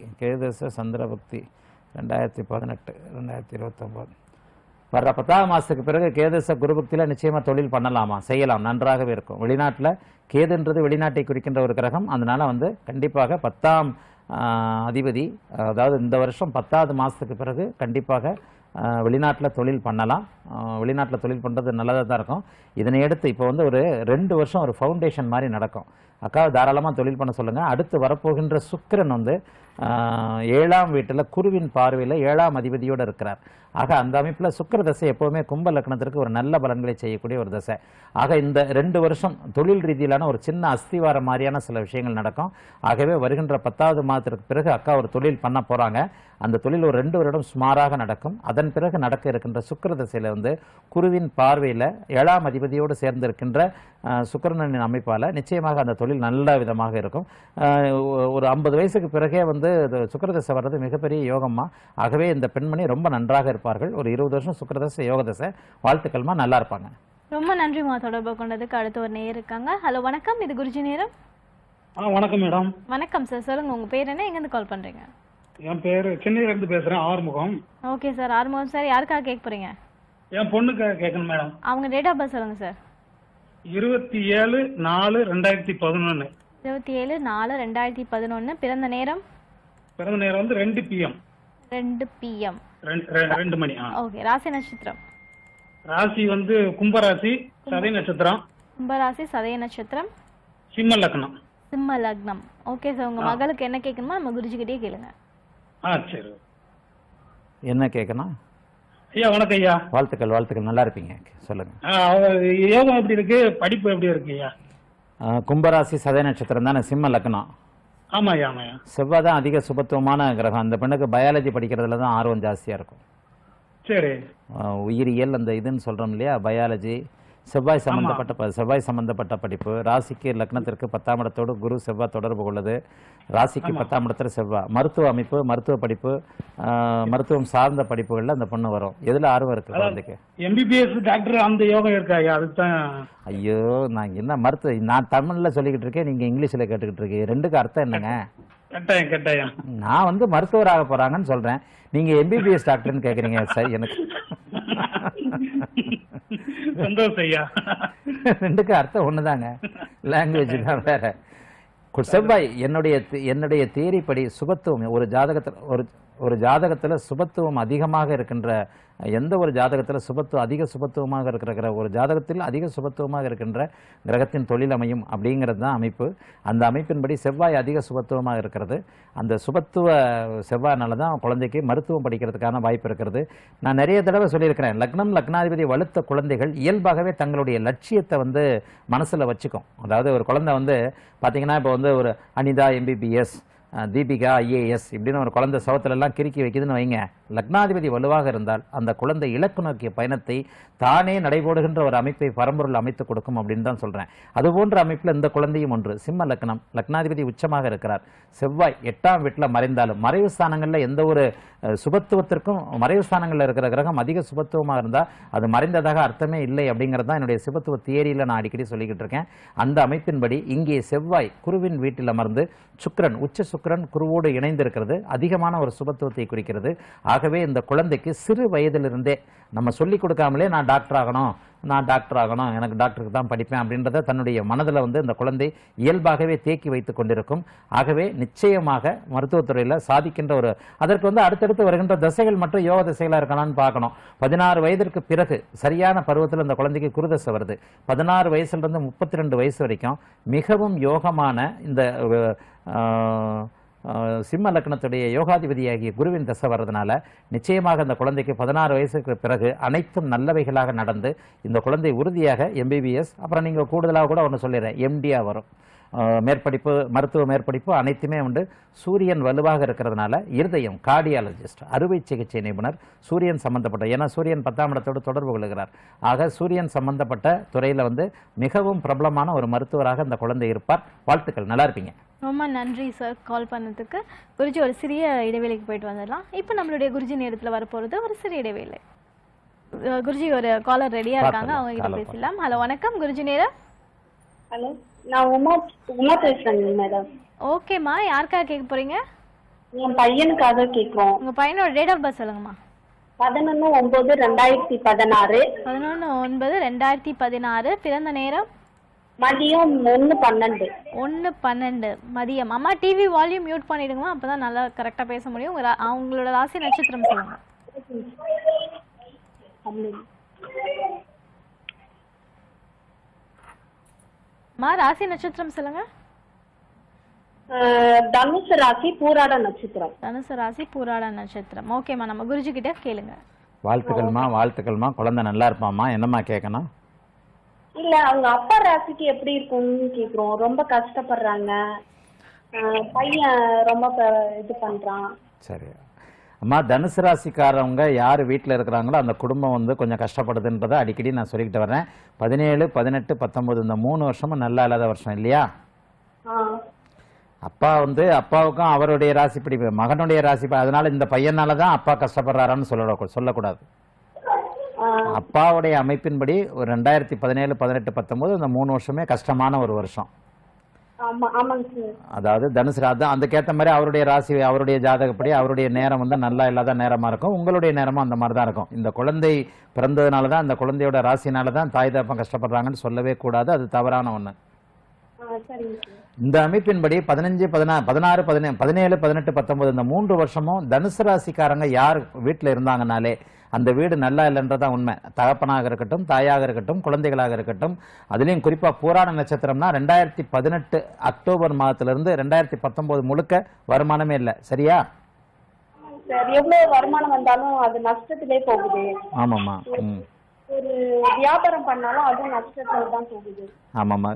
2018 2029 வர்ற 10ஆம் மாதத்துக்கு பிறகு கேதுச குருபக்தியில் நிச்சயமாக தொழில் பண்ணலாமா? செய்யலாம், நன்றாகவே இருக்கும். வெளிநாட்டில் கேதுன்றது வெளிநாட்டை குறிக்கின்ற ஒரு கிரகம். அதனால வந்து கண்டிப்பாக 10ஆம் அதிபதி, அதாவது இந்த வருஷம் 10ஆவது மாதத்துக்கு பிறகு கண்டிப்பாக வெளிநாட்டில் தொழில் பண்ணலாம். வெளிநாட்டில் தொழில் பண்ணுறது நல்லதாக தான் இருக்கும். இதனை எடுத்து இப்போ வந்து ஒரு 2 வருஷம் ஒரு ஃபவுண்டேஷன் மாதிரி நடக்கும். அக்காவை தாராளமாக தொழில் பண்ண சொல்லுங்கள். அடுத்து வரப்போகின்ற சுக்கிரன் வந்து 7ஆம் வீட்டில் குருவின் பார்வையில் 7ஆம் அதிபதியோடு இருக்கிறார். ஆக அந்த அமைப்பில் சுக்கிர தசை எப்போவுமே கும்ப லக்னத்திற்கு ஒரு நல்ல பலன்களை செய்யக்கூடிய ஒரு தசை. ஆக இந்த 2 வருஷம் தொழில் ரீதியிலான ஒரு சின்ன அஸ்திவாரம் மாதிரியான சில விஷயங்கள் நடக்கும். ஆகவே வருகின்ற 10வது மாதத்திற்கு பிறகு அக்கா ஒரு தொழில் பண்ண போகிறாங்க. அந்த தொழில் ஒரு 2 வருடம் சுமாராக நடக்கும். அதன் பிறகு நடக்க இருக்கின்ற சுக்கிர தசையில் வந்து குருவின் பார்வையில் 7ஆம் அதிபதியோடு சேர்ந்திருக்கின்ற சுக்கிரனின் அமைப்பால் நிச்சயமாக அந்த தொழில் நல்ல விதமாக இருக்கும். ஒரு 50 வயசுக்கு பிறகே வந்து சுக்கிர தசை வர்றது மிகப்பெரிய யோகம்மா. ஆகவே இந்த பெண்மணி ரொம்ப நன்றாக இருப்பார்கள். ஒரு 20 வருஷம் சுக்கிர தசை யோக தசை. வாழ்த்துக்கள்மா, நல்லா இருப்பாங்க. ரொம்ப நன்றிமா தொடர்பு கொண்டதுக்கு. அடுத்து ஒரு நேயர் இருக்காங்க. ஹலோ வணக்கம், இது குருஜி நேரம். வணக்கம் மேடம். வணக்கம் சார், சொல்லுங்க உங்க பேர் என்ன, எங்கேருந்து கால் பண்றீங்க? என் பேர் சென்னையில இருந்து பேசுறேன், Arumugam. Okay sir, Arumugam sir, யாருக்காக கேட்க போறீங்க? என் பொண்ணுக்கு கேட்கணும் மேடம். அவங்க டேட் ஆஃப் பர்த் சொல்லுங்க சார். 27/4/2011. 27/4/2011. பிறந்த நேரம்? பிறந்த நேரம் வந்து 2 PM. 2 PM. 2 மணி. ஓகே. ராசி நட்சத்திரம்? ராசி வந்து கும்பராசி, சதய நட்சத்திரம். கும்பராசி, சதய நட்சத்திரம், சிம்ம லக்னம். சிம்ம லக்னம். ஓகே சார், உங்க மகளுக்கு என்ன கேட்கணுமோ நம்ம குருஜிக்கிட்டே கேளுங்க. சரி. என்ன கேட்கணும்? ஐயா வணக்கம் ஐயா. வாழ்த்துக்கள், வாழ்த்துக்கள், நல்லா இருப்பீங்க. சொல்லுங்க. யோகம் எப்படி இருக்கு, படிப்பு எப்படி இருக்கு ஐயா? கும்பராசி சதய நட்சத்திரம் தானே, சிம்ம லக்னம். ஆமா ஐயா, ஆமா ஐயா. செவ்வாய் தான் அதிக சுபத்துவமான கிரகம். அந்த பெண்ணுக்கு பயாலஜி படிக்கிறதுல தான் ஆர்வம் ஜாஸ்தியாக இருக்கும். சரி. உயிரியல் அந்த இதுன்னு சொல்கிறோம் இல்லையா, பயாலஜி, செவ்வாய் சம்பந்தப்பட்ட படிப்பு. ராசிக்கு லக்னத்திற்கு 10ஆம் இடத்தோடு குரு செவ்வாய் தொடர்பு கொள்ளுது. ராசிக்கு 10ஆம் இடத்துல செவ்வாய். மருத்துவ அமைப்பு, மருத்துவ படிப்பு, மருத்துவம் சார்ந்த படிப்புகளில் அந்த பொண்ணு வரும். எதில் ஆர்வம் இருக்கு குழந்தைக்கு? MBBS டாக்டர் அந்த யோகம் இருக்கா ஐயா? அதுதான். ஐயோ, நான் என்ன நான் தமிழில் சொல்லிக்கிட்டு இருக்கேன், நீங்கள் இங்கிலீஷில் கேட்டுக்கிட்டு இருக்கீங்க. ரெண்டுக்கு அர்த்தம் என்னங்க? கட்டாயம். நான் வந்து மருத்துவராக போறாங்கன்னு சொல்றேன், நீங்க MBBS டாக்டர்னு கேக்குறீங்க. சரி, எனக்கு சந்தோஷம் ஐயா. ரெண்டுக்கு அர்த்தம் ஒண்ணுதாங்க, லாங்குவேஜ் தான் வேற. செவ்வாய் என்னுடைய தியரி படி சுபத்துவம் ஒரு ஜாதகத்துல சுபத்துவம் அதிகமாக இருக்கின்ற எந்த ஒரு ஜாதகத்தில் அதிக சுபத்துவமாக இருக்கிற ஒரு ஜாதகத்தில் அதிக சுபத்துவமாக இருக்கின்ற கிரகத்தின் தொழில் அமையும் அப்படிங்கிறது தான் அமைப்பு. அந்த அமைப்பின்படி செவ்வாய் அதிக சுபத்துவமாக இருக்கிறது. அந்த சுபத்துவ செவ்வாய்னால தான் குழந்தைக்கு மருத்துவம் படிக்கிறதுக்கான வாய்ப்பு இருக்கிறது. நான் நிறைய தடவை சொல்லியிருக்கிறேன், லக்னம் லக்னாதிபதி வலுத்த குழந்தைகள் இயல்பாகவே தங்களுடைய லட்சியத்தை வந்து மனசில் வச்சுக்கும். அதாவது ஒரு குழந்தை வந்து பார்த்தீங்கன்னா, இப்போ வந்து ஒரு அனிதா MBBS, தீபிகா IAS இப்படின்னு ஒரு குழந்தை சவத்திலெல்லாம் கிறுக்கி வைக்குதுன்னு வைங்க, லக்னாதிபதி வலுவாக இருந்தால் அந்த குழந்தை இலக்கு நோக்கிய பயணத்தை தானே நடைபோடுகின்ற ஒரு அமைப்பை பரம்பொருள் அமைத்து கொடுக்கும் அப்படின்னு தான் சொல்கிறேன். அதுபோன்ற அமைப்பில் இந்த குழந்தையும் ஒன்று. சிம்ம லக்னம், லக்னாதிபதி உச்சமாக இருக்கிறார். செவ்வாய் 8ஆம் வீட்டில் மறைந்தாலும் மறைவு ஸ்தானங்களில் எந்த ஒரு சுபத்துவத்திற்கும் மறைவு ஸ்தானங்களில் இருக்கிற கிரகம் அதிக சுபத்துவமாக இருந்தால் அது மறைந்ததாக அர்த்தமே இல்லை அப்படிங்கிறது தான் என்னுடைய சுபத்துவ தியரியில் நான் அடிக்கடி சொல்லிக்கிட்டு இருக்கேன். அந்த அமைப்பின்படி இங்கே செவ்வாய் குருவின் வீட்டில் அமர்ந்து சுக்கிரன், உச்ச சுக்கிரன் குருவோடு இணைந்திருக்கிறது அதிகமான ஒரு சுபத்துவத்தை குறிக்கிறது. ஆகவே இந்த குழந்தைக்கு சிறு வயதிலிருந்தே நம்ம சொல்லிக் கொடுக்காமலே நான் டாக்டர் ஆகணும், எனக்கு டாக்டருக்கு தான் படிப்பேன் அப்படின்றத தன்னுடைய மனதில் வந்து இந்த குழந்தை இயல்பாகவே தேக்கி வைத்துக் கொண்டிருக்கும். ஆகவே நிச்சயமாக மருத்துவத்துறையில் சாதிக்கின்ற அதற்கு வந்து அடுத்தடுத்து வருகின்ற தசைகள் மற்றும் யோக தசைகளாக இருக்கலாம்னு பார்க்கணும். 16 வயதிற்கு பிறகு சரியான பருவத்தில் இந்த குழந்தைக்கு குருதசை வருது. 16 வயசுலேருந்து 32 வயசு வரைக்கும் மிகவும் யோகமான இந்த சிம்ம லக்னத்துடைய யோகாதிபதியாகிய குருவின் தசை வர்றதுனால நிச்சயமாக அந்த குழந்தைக்கு 16 வயசுக்கு பிறகு அனைத்தும் நல்லவைகளாக நடந்து இந்த குழந்தை உறுதியாக MBBS, அப்புறம் நீங்கள் கூடுதலாக கூட ஒன்று சொல்லிடுறேன், MDயா வரும். மேற்படிப்பு, மருத்துவ மேற்படிப்பு அனைத்துமே உண்டு. சூரியன் வலுவாக இருக்கிறதுனால இருதயம், கார்டியாலஜிஸ்ட், அறுவை சிகிச்சை நிபுணர், சூரியன் சம்பந்தப்பட்ட, ஏன்னா சூரியன் 10ஆம் இடத்தோடு தொடர்பு கொள்கிறார். ஆக சூரியன் சம்பந்தப்பட்ட துறையில் வந்து மிகவும் பிரபலமான ஒரு மருத்துவராக இந்த குழந்தை இருப்பார். வாழ்த்துக்கள், நல்லா இருப்பீங்க. ரொம்ப நன்றி சார் கால் பண்ணதுக்கு. குருஜி ஒரு சிறிய இடைவேளைக்கு போயிட்டு வந்துடலாம். இப்போ நம்மளுடைய குருஜி நேரத்தில் வரப்போகிறது ஒரு சிறிய இடைவேளை. குருஜி ஒரு காலர் ரெடியா இருக்காங்க, அவங்க கிட்ட பேசலாம். ஹலோ வணக்கம், குருஜி நேரம். ஹலோ, நான் உமா பேசுறேங்க மேடம். ஓகேம்மா, யாருக்காக கேட்க போறீங்க? என் பையனுக்காக கேட்குறோம். உங்க பையனோட டேட் ஆஃப் பர்த் சொல்லுங்கம்மா. 11/9/2016. 11/9/2016. பிறந்த நேரம்? மதியம் 1:12. 1:12 மதியம். அம்மா டிவி வால்யூம் மியூட் பண்ணிடுங்கம்மா, அப்பதான் நல்லா கரெக்டா பேச முடியும். அவங்களோட ராசி நட்சத்திரம் சொல்லுங்க. ராசி நட்சத்திரம் சொல்லுங்க. தனுசு ராசி பூராட நட்சத்திரம். தனுசு ராசி பூராட நட்சத்திரம். ஓகேம்மா, நம்ம குருஜி கிட்ட கேளுங்க. வாழ்த்துக்கள்மா, வாழ்த்துக்கள்மா. குழந்தை நல்லா இருப்பாம்மா. என்னம்மா கேட்கணும்? இல்ல அவங்க அப்பா ராசிக்கு எப்படி இருக்கும்னு கேக்குறோம். ரொம்ப கஷ்டப்படுறாங்க, பையன் ரொம்ப இது பண்றான். சரி அம்மா, தனுசு ராசிக்காரவங்க யார் வீட்டில் இருக்கிறாங்களோ அந்த குடும்பம் வந்து கொஞ்சம் கஷ்டப்படுதுன்றதை அடிக்கடி நான் சொல்லிக்கிட்டு வரேன். 17, 18, 19 இந்த 3 வருஷமும் நல்லா இல்லாத வருஷம் இல்லையா? அப்பா வந்து அப்பாவுக்கும் அவருடைய ராசிப்படி மகனுடைய ராசிப்படி, அதனால இந்த பையனால தான் அப்பா கஷ்டப்படுறாரான்னு சொல்லக்கூடாது. அப்பாவுடைய அமைப்பின்படி ஒரு 2017, 18, 19 இந்த 3 வருஷமே கஷ்டமான ஒரு வருஷம். அதாவது தனுசு ராசி அதுக்கேற்ற மாதிரி அவருடைய ராசி அவருடைய ஜாதகப்படி அவருடைய நேரம் வந்து நல்லா இல்லாத நேரமா இருக்கும். உங்களுடைய நேரமும் அந்த மாதிரி தான் இருக்கும். இந்த குழந்தை பிறந்ததுனால தான், அந்த குழந்தையோட ராசினால தான் தாய் தகப்பன் கஷ்டப்படுறாங்கன்னு சொல்லவே கூடாது. அது தவறான ஒண்ணு. இந்த அமைப்பின்படி 15, 16, 17, 18, 19 இந்த 3 வருஷமும் தனுசு ராசிக்காரங்க யார் வீட்டில் இருந்தாங்கனாலே அந்த வீடு நல்லா இல்லைன்றதான் உண்மை. தகப்பனாக இருக்கட்டும், தாயாக இருக்கட்டும், குழந்தைகளாக இருக்கட்டும். அதுலேயும் குறிப்பாக பூராட நட்சத்திரம்னா 2018 அக்டோபர் மாதத்திலிருந்து 2019 முழுக்க வருமானமே இல்லை. சரியா? எவ்வளவு வருமானம் வந்தாலும் அது நஷ்டத்திலே போகுது. ஆமாம்மா. ஒரு வியாபாரம் பண்ணாலும் அது நஷ்டத்துல தான் போகுது. ஆமாம்மா.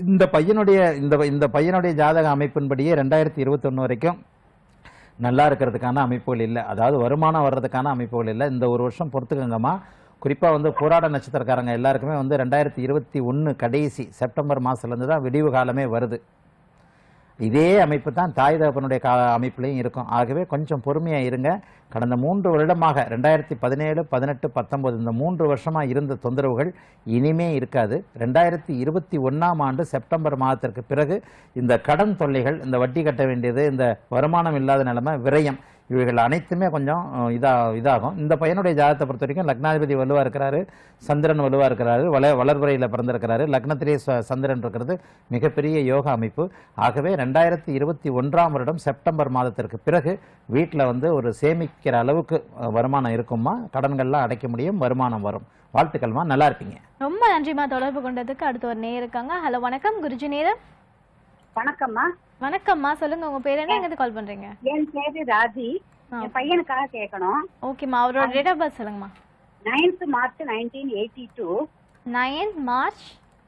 இந்த பையனுடைய ஜாதக அமைப்பின்படியே 2021 வரைக்கும் நல்லா இருக்கிறதுக்கான அமைப்புகள் இல்லை. அதாவது வருமானம் வர்றதுக்கான அமைப்புகள் இல்லை. இந்த ஒரு வருஷம் பொறுத்துக்கங்கம்மா. குறிப்பாக வந்து போராட நட்சத்திரக்காரங்க எல்லாருக்குமே வந்து 2021 கடைசி செப்டம்பர் மாதத்துலேருந்து தான் விடிவு காலமே வருது. இதே அமைப்பு தான் தாய் தகப்பனுடைய அமைப்புலையும் இருக்கும். ஆகவே கொஞ்சம் பொறுமையாக இருங்க. கடந்த 3 வருடமாக 2017, 18, 19 இந்த 3 வருஷமாக இருந்த தொந்தரவுகள் இனிமே இருக்காது. 2021ஆம் ஆண்டு செப்டம்பர் மாதத்திற்கு பிறகு இந்த கடன் தொல்லைகள், இந்த வட்டி கட்ட வேண்டியது, இந்த வருமானம் இல்லாத நிலைமை, விரயம், இவைகள் அனைத்துமே கொஞ்சம் இதாகும். இந்த பையனுடைய ஜாதகத்தை பொறுத்த வரைக்கும் லக்னாதிபதி வலுவாக இருக்கிறாரு, சந்திரன் வலுவாக இருக்கிறாரு, வளர்வரையில் பிறந்திருக்கிறாரு. லக்னத்திலே சந்திரன் இருக்கிறது மிகப்பெரிய யோக அமைப்பு. ஆகவே 2021ஆம் வருடம் செப்டம்பர் மாதத்திற்கு பிறகு வீட்டில் வந்து ஒரு சேமிக்கிற அளவுக்கு வருமானம் இருக்குமா, கடன்கள்லாம் அடைக்க முடியும், வருமானம் வரும். வாழ்த்துக்கள்மா, நல்லா இருப்பீங்க. ரொம்ப நன்றிமா தொடர்பு கொண்டதுக்கு. அடுத்து ஒரு நேயர் இருக்காங்க. ஹலோ வணக்கம் குருஜி நேரம். வணக்கம்மா. வணக்கம்மா, சொல்லுங்க உங்க பேர் என்ன, எங்க கால் பண்றீங்க? என் பேரு ராஜி. என் பையனுக்காக கேட்கணும். ஓகேம்மா, அவரோட டேட் ஆஃப் பர்த் சொல்லுங்கம்மா. 9th March 1982. 9th March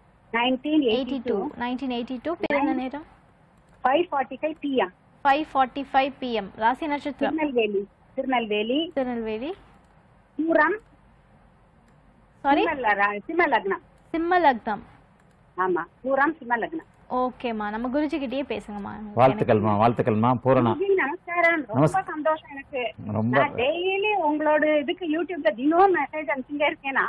1982. 1982. பிறந்த நேரம் 5:45 PM. 5:45 PM. ராசி நட்சத்திரம் திருநெல்வேலி. பூரம். சாரி, சிம்ம லக்னம். சிம்ம லக்னம். ஆமா, பூரம் சிம்ம லக்னம். ஓகேம்மா, நம்ம குருஜி கிட்டயே பேசுங்கம்மா. வாழ்த்துக்கள்மா பூரணா. நமஸ்காரம். ரொம்ப சந்தோஷம் எனக்கு. நான் டெய்லி உங்களோட இதுக்கு யூடியூப்ல தினம் மெசேஜ் அனுப்பிச்சுட்டே இருக்கேனா.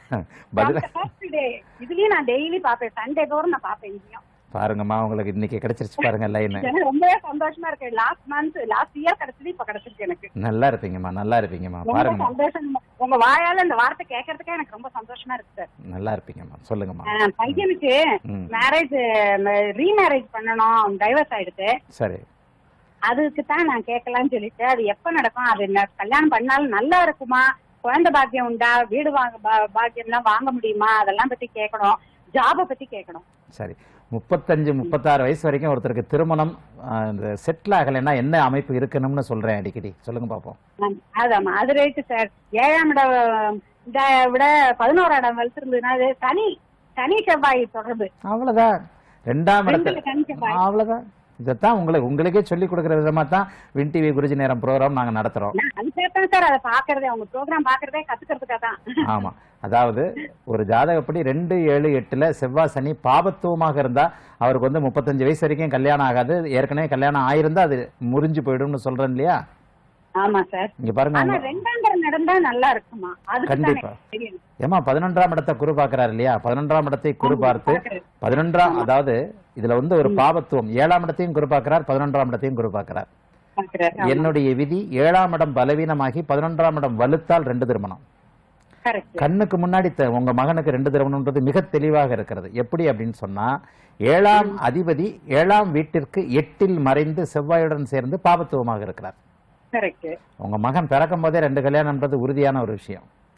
இதுலயும் நான் டெய்லி பாப்பேன். சண்டே தோறும் நான் பாப்பேன். பாருங்கம்மா, உங்களுக்கு இன்னைக்கு கிடைச்சிருச்சு பாருங்க லைன். ரொம்பவே சந்தோஷமா இருக்கு. லாஸ்ட் இயர் கிடைச்சது, இப்ப கிடைச்சிருக்கு எனக்கு. நல்லா இருப்பீங்கம்மா. பாருங்க, சந்தோஷம். உங்க வாயால இந்த வார்த்தை கேட்கறதுக்கே எனக்கு ரொம்ப சந்தோஷமா இருக்கு சார். நல்லா இருப்பீங்கம்மா. சொல்லுங்கம்மா. பையனுக்கு மேரேஜ் ரீமேரேஜ் பண்ணணும், டைவர்ஸ் ஆயிடுச்சு. சரி, அதுக்கு தான் நான் கேட்கலாம்னு சொல்லிட்டு, அது எப்ப நடக்கும், அது கல்யாணம் பண்ணாலும் நல்லா இருக்குமா, குழந்தை பாக்கியம் உண்டா, வீடு பாக்கியம் எல்லாம் வாங்க முடியுமா, அதெல்லாம் பத்தி கேட்கணும். ஜாப பத்தி கேட்கணும். சரி, 35, 36 வயசு வரைக்கும் ஒருத்தருக்கு திருமணம் செட்டில் ஆகலைன்னா என்ன அமைப்பு இருக்கணும்னு சொல்றேன் அடிக்கடி. சொல்லுங்க பாப்போம். அதாம்மா, அது ரைட்டு சார். 7ஆம் இடம் இதை விட 11ஆம் இடம் வளர்த்துருந்ததுன்னா சனி செவ்வாய் தொடர்பு. அவ்வளவுதான். 2ஆம் இடத்துல அவ்வளவுதான். இதைத்தான் உங்களுக்கே சொல்லி கொடுக்குற விதமா தான் வின் டிவி குருஜி நேரம் ப்ரோக்ராம் நாங்க நடத்துறோம். சார் அதை பாக்குறதே, அவங்க ப்ரோக்ராம் பாக்குறதே கத்துக்கிறதுக்காக தான். ஆமா, அதாவது ஒரு ஜாதகப்படி 2, 7, 8ல செவ்வாய் சனி பாபத்துவமாக இருந்தா அவருக்கு வந்து 35 வயசு வரைக்கும் கல்யாணம் ஆகாது. ஏற்கனவே கல்யாணம் ஆயிருந்தா அது முறிஞ்சு போயிடும்னு சொல்றேன் இல்லையா? ஆமா சார். இங்க பாருங்க, 2ஆம் இடம் நடந்தா நல்லா இருக்குமா? கண்டிப்பா. ஏமா 11ஆம் இடத்தை குரு பாக்குறாரு இல்லையா? 11ஆம் இடத்தை குரு பார்த்து 11ஆம், அதாவது இதுல வந்து ஒரு பாபத்துவம். 7ஆம் இடத்தையும் குரு பார்க்கிறார், 11ஆம் இடத்தையும் குரு பார்க்கிறார். என்னுடைய விதி 7ஆம் இடம் பலவீனமாகி 11ஆம் இடம் வலுத்தால் 2 திருமணம். கண்ணுக்கு முன்னாடி உங்க மகனுக்கு 2 திருமணம்ன்றது மிக தெளிவாக இருக்கிறது. எப்படி அப்படின்னு சொன்னா, 7ஆம் அதிபதி 7ஆம் வீட்டிற்கு 8இல் மறைந்து செவ்வாயுடன் சேர்ந்து பாபத்துவமாக இருக்கிறார். உங்க மகன் பிறக்கும் போதே 2 கல்யாணம்ன்றது உறுதியான ஒரு விஷயம்.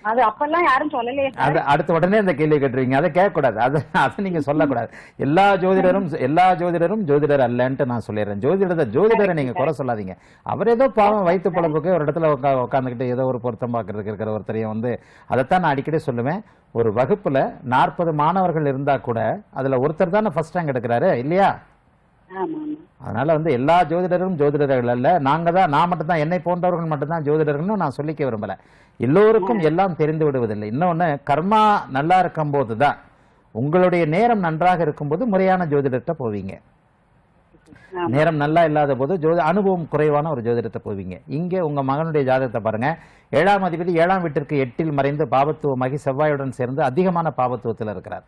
அது அப்பெல்லாம் யாரும் சொல்லலையே சார். அது அடுத்த உடனே அந்த கேள்வி கேட்டுருவீங்க. அதை கேட்கக்கூடாது. அதை நீங்க சொல்லக்கூடாது. எல்லா ஜோதிடரும் ஜோதிடர் அல்லன்ட்டு நான் சொல்லிடுறேன். ஜோதிடரை நீங்க குறை சொல்லாதீங்க. அவர் ஏதோ பாவம் வயிற்று பழப்புக்கு ஒரு இடத்துல உட்காந்துக்கிட்டு ஏதோ ஒரு பொருத்தம் பார்க்கறதுக்கு இருக்கிற ஒருத்தரையும் வந்து அதைத்தான் நான் அடிக்கடி சொல்லுவேன். ஒரு வகுப்புல 40 மாணவர்கள் இருந்தா கூட அதுல ஒருத்தர் தானே ஃபர்ஸ்ட் ரேங்க் எடுக்கிறாரு இல்லையா? அதனால வந்து எல்லா ஜோதிடரும் ஜோதிடர்கள் அல்ல. நான் மட்டும் தான், என்னை போன்றவர்கள் மட்டும்தான் ஜோதிடர்கள்னு நான் சொல்லிக்க விரும்பல. எல்லோருக்கும் எல்லாம் தெரிந்து விடுவதில்லை. இன்னொன்னு, கர்மா நல்லா இருக்கும் போதுதான், உங்களுடைய நேரம் நன்றாக இருக்கும்போது முறையான ஜோதிடத்தை போவீங்க. நேரம் நல்லா இல்லாத போது அனுபவம் குறைவான ஒரு ஜோதிடத்தை போவீங்க. இங்கே உங்க மகனுடைய ஜாதகத்தை பாருங்க. 7ஆம் அதிபதி 7ஆம் வீட்டிற்கு 8இல் மறைந்து பாபத்துவமாகி செவ்வாயுடன் சேர்ந்து அதிகமான பாபத்துவத்தில் இருக்கிறார்.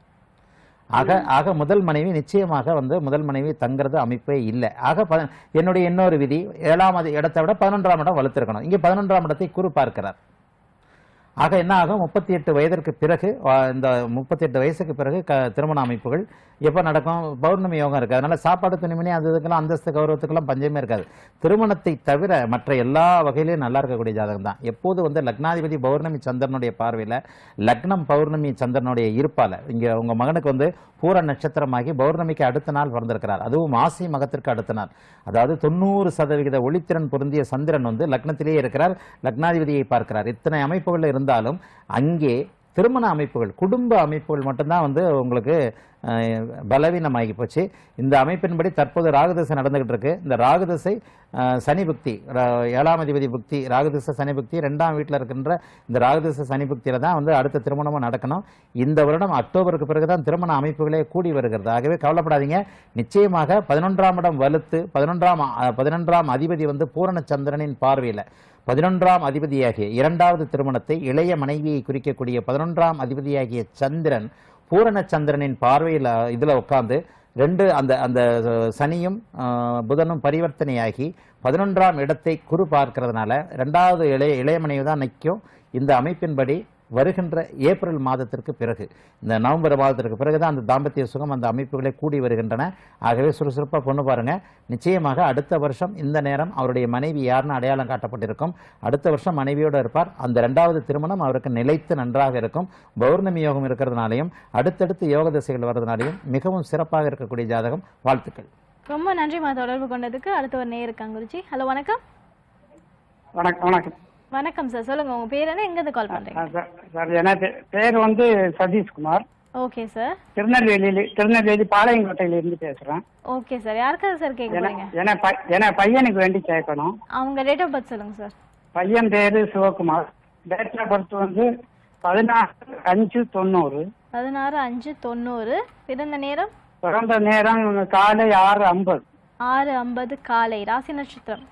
ஆக முதல் மனைவி நிச்சயமாக வந்து முதல் மனைவி தங்கிறது அமைப்பே இல்லை. என்னுடைய இன்னொரு விதி 7ஆம் இடத்தை விட 11ஆம் இடம் வலுத்திருக்கணும். இங்கே 11ஆம் இடத்தை குரு பார்க்கிறார். ஆக என்ன ஆகும், 38 வயதிற்கு பிறகு, இந்த 38 வயசுக்கு பிறகு திருமண அமைப்புகள் எப்போ நடக்கும்? பௌர்ணமி யோகம் இருக்கு. அதனால சாப்பாடு துணிமணி அது இதுக்கெல்லாம் அந்தஸ்து கௌரவத்துக்கெல்லாம் பஞ்சமே இருக்காது. திருமணத்தை தவிர மற்ற எல்லா வகையிலையும் நல்லா இருக்கக்கூடிய ஜாதகம் தான். எப்போது வந்து லக்னாதிபதி பௌர்ணமி சந்திரனுடைய பார்வையில், லக்னம் பௌர்ணமி சந்திரனுடைய இருப்பால, இங்கே உங்க மகனுக்கு வந்து பூர நட்சத்திரமாகி பௌர்ணமிக்கு அடுத்த நாள் பிறந்திருக்கிறார். அதுவும் மாசி மகத்திற்கு அடுத்த நாள். அதாவது 90% ஒளித்திறன் பொருந்திய சந்திரன் வந்து லக்னத்திலேயே இருக்கிறார், லக்னாதிபதியை பார்க்கிறார். இத்தனை அமைப்புகள் இருந்தாலும் அங்கே திருமண அமைப்புகள், குடும்ப அமைப்புகள் மட்டும்தான் வந்து உங்களுக்கு பலவீனமாகி போச்சு. இந்த அமைப்பின்படி தற்போது ராகுதசை நடந்துகிட்டு இருக்கு. இந்த ராகுதசை சனி புக்தி, 7ஆம் அதிபதி புக்தி, ராகுதசை சனி புக்தி, 2ஆம் வீட்டில் இருக்கின்ற இந்த ராகுதசை சனி புக்தியில தான் வந்து அடுத்த திருமணமும் நடக்கணும். இந்த வருடம் அக்டோபருக்கு பிறகுதான் திருமண அமைப்புகளே கூடி வருகிறது. ஆகவே கவலைப்படாதீங்க. நிச்சயமாக 11ஆம் இடம் வலுத்து 11ஆம் அதிபதி வந்து பூரண சந்திரனின் பார்வையில் 11ஆம் அதிபதியாகிய 2வது திருமணத்தை, இளைய மனைவியை குறிக்கக்கூடிய 11ஆம் அதிபதியாகிய சந்திரன் பூரண சந்திரனின் பார்வையில் இதுல உட்கார்ந்து அந்த சனியும் புதனும் பரிவர்த்தனையாகி 11ஆம் இடத்தை குரு பார்க்கிறதுனால 2வது இளைய மனைவி தான் நிற்கும். இந்த அமைப்பின்படி வருகின்ற ஏப்ரல் மாதத்திற்கு பிறகு, இந்த நவம்பர் மாதத்திற்கு பிறகுதான் அந்த தாம்பத்திய சுகம், அந்த அமைப்புகளை கூடி வருகின்றன. ஆகவே சுறுசுறுப்பாக பொண்ணு பாருங்க. நிச்சயமாக அடுத்த வருஷம் இந்த நேரம் அவருடைய மனைவி யாருன்னு அடையாளம் காட்டப்பட்டிருக்கும். அடுத்த வருஷம் மனைவியோடு இருப்பார். அந்த 2வது திருமணம் அவருக்கு நிலைத்து நன்றாக இருக்கும். பௌர்ணமி யோகம் இருக்கிறதுனாலையும் அடுத்தடுத்து யோக திசைகள் வர்றதுனாலையும் மிகவும் சிறப்பாக இருக்கக்கூடிய ஜாதகம். வாழ்த்துக்கள். ரொம்ப நன்றி தொடர்பு கொண்டதுக்கு. அடுத்த ஒரு நேயர் இருக்காங்க குருஜி. ஹலோ, வணக்கம். வணக்கம். வணக்கம் சார், சொல்லுங்க உங்க பேர் என்ன, எங்க இருந்து கால் பண்றீங்க? சார் எனக்கு பேர் வந்து சதீஷ்குமார். Okay sir. திருநெல்வேலி பாளையங்கோட்டையில இருந்து பேசுறேன். ஓகே சார், யாருக்காக சார் கேட்க போறீங்க? என பையனுக்கு வேண்டி கேட்கணும். அவங்க டேட் ஆஃப் பர்த் சொல்லுங்க சார். பையன் பேரு சிவகுமார். டேட் ஆஃப் பர்த் வந்து 16/5/90. 16/5/90. பிறந்த நேரம்? பிறந்த நேரம் காலை 6:50. 6:50 காலை. ராசி நட்சத்திரம்?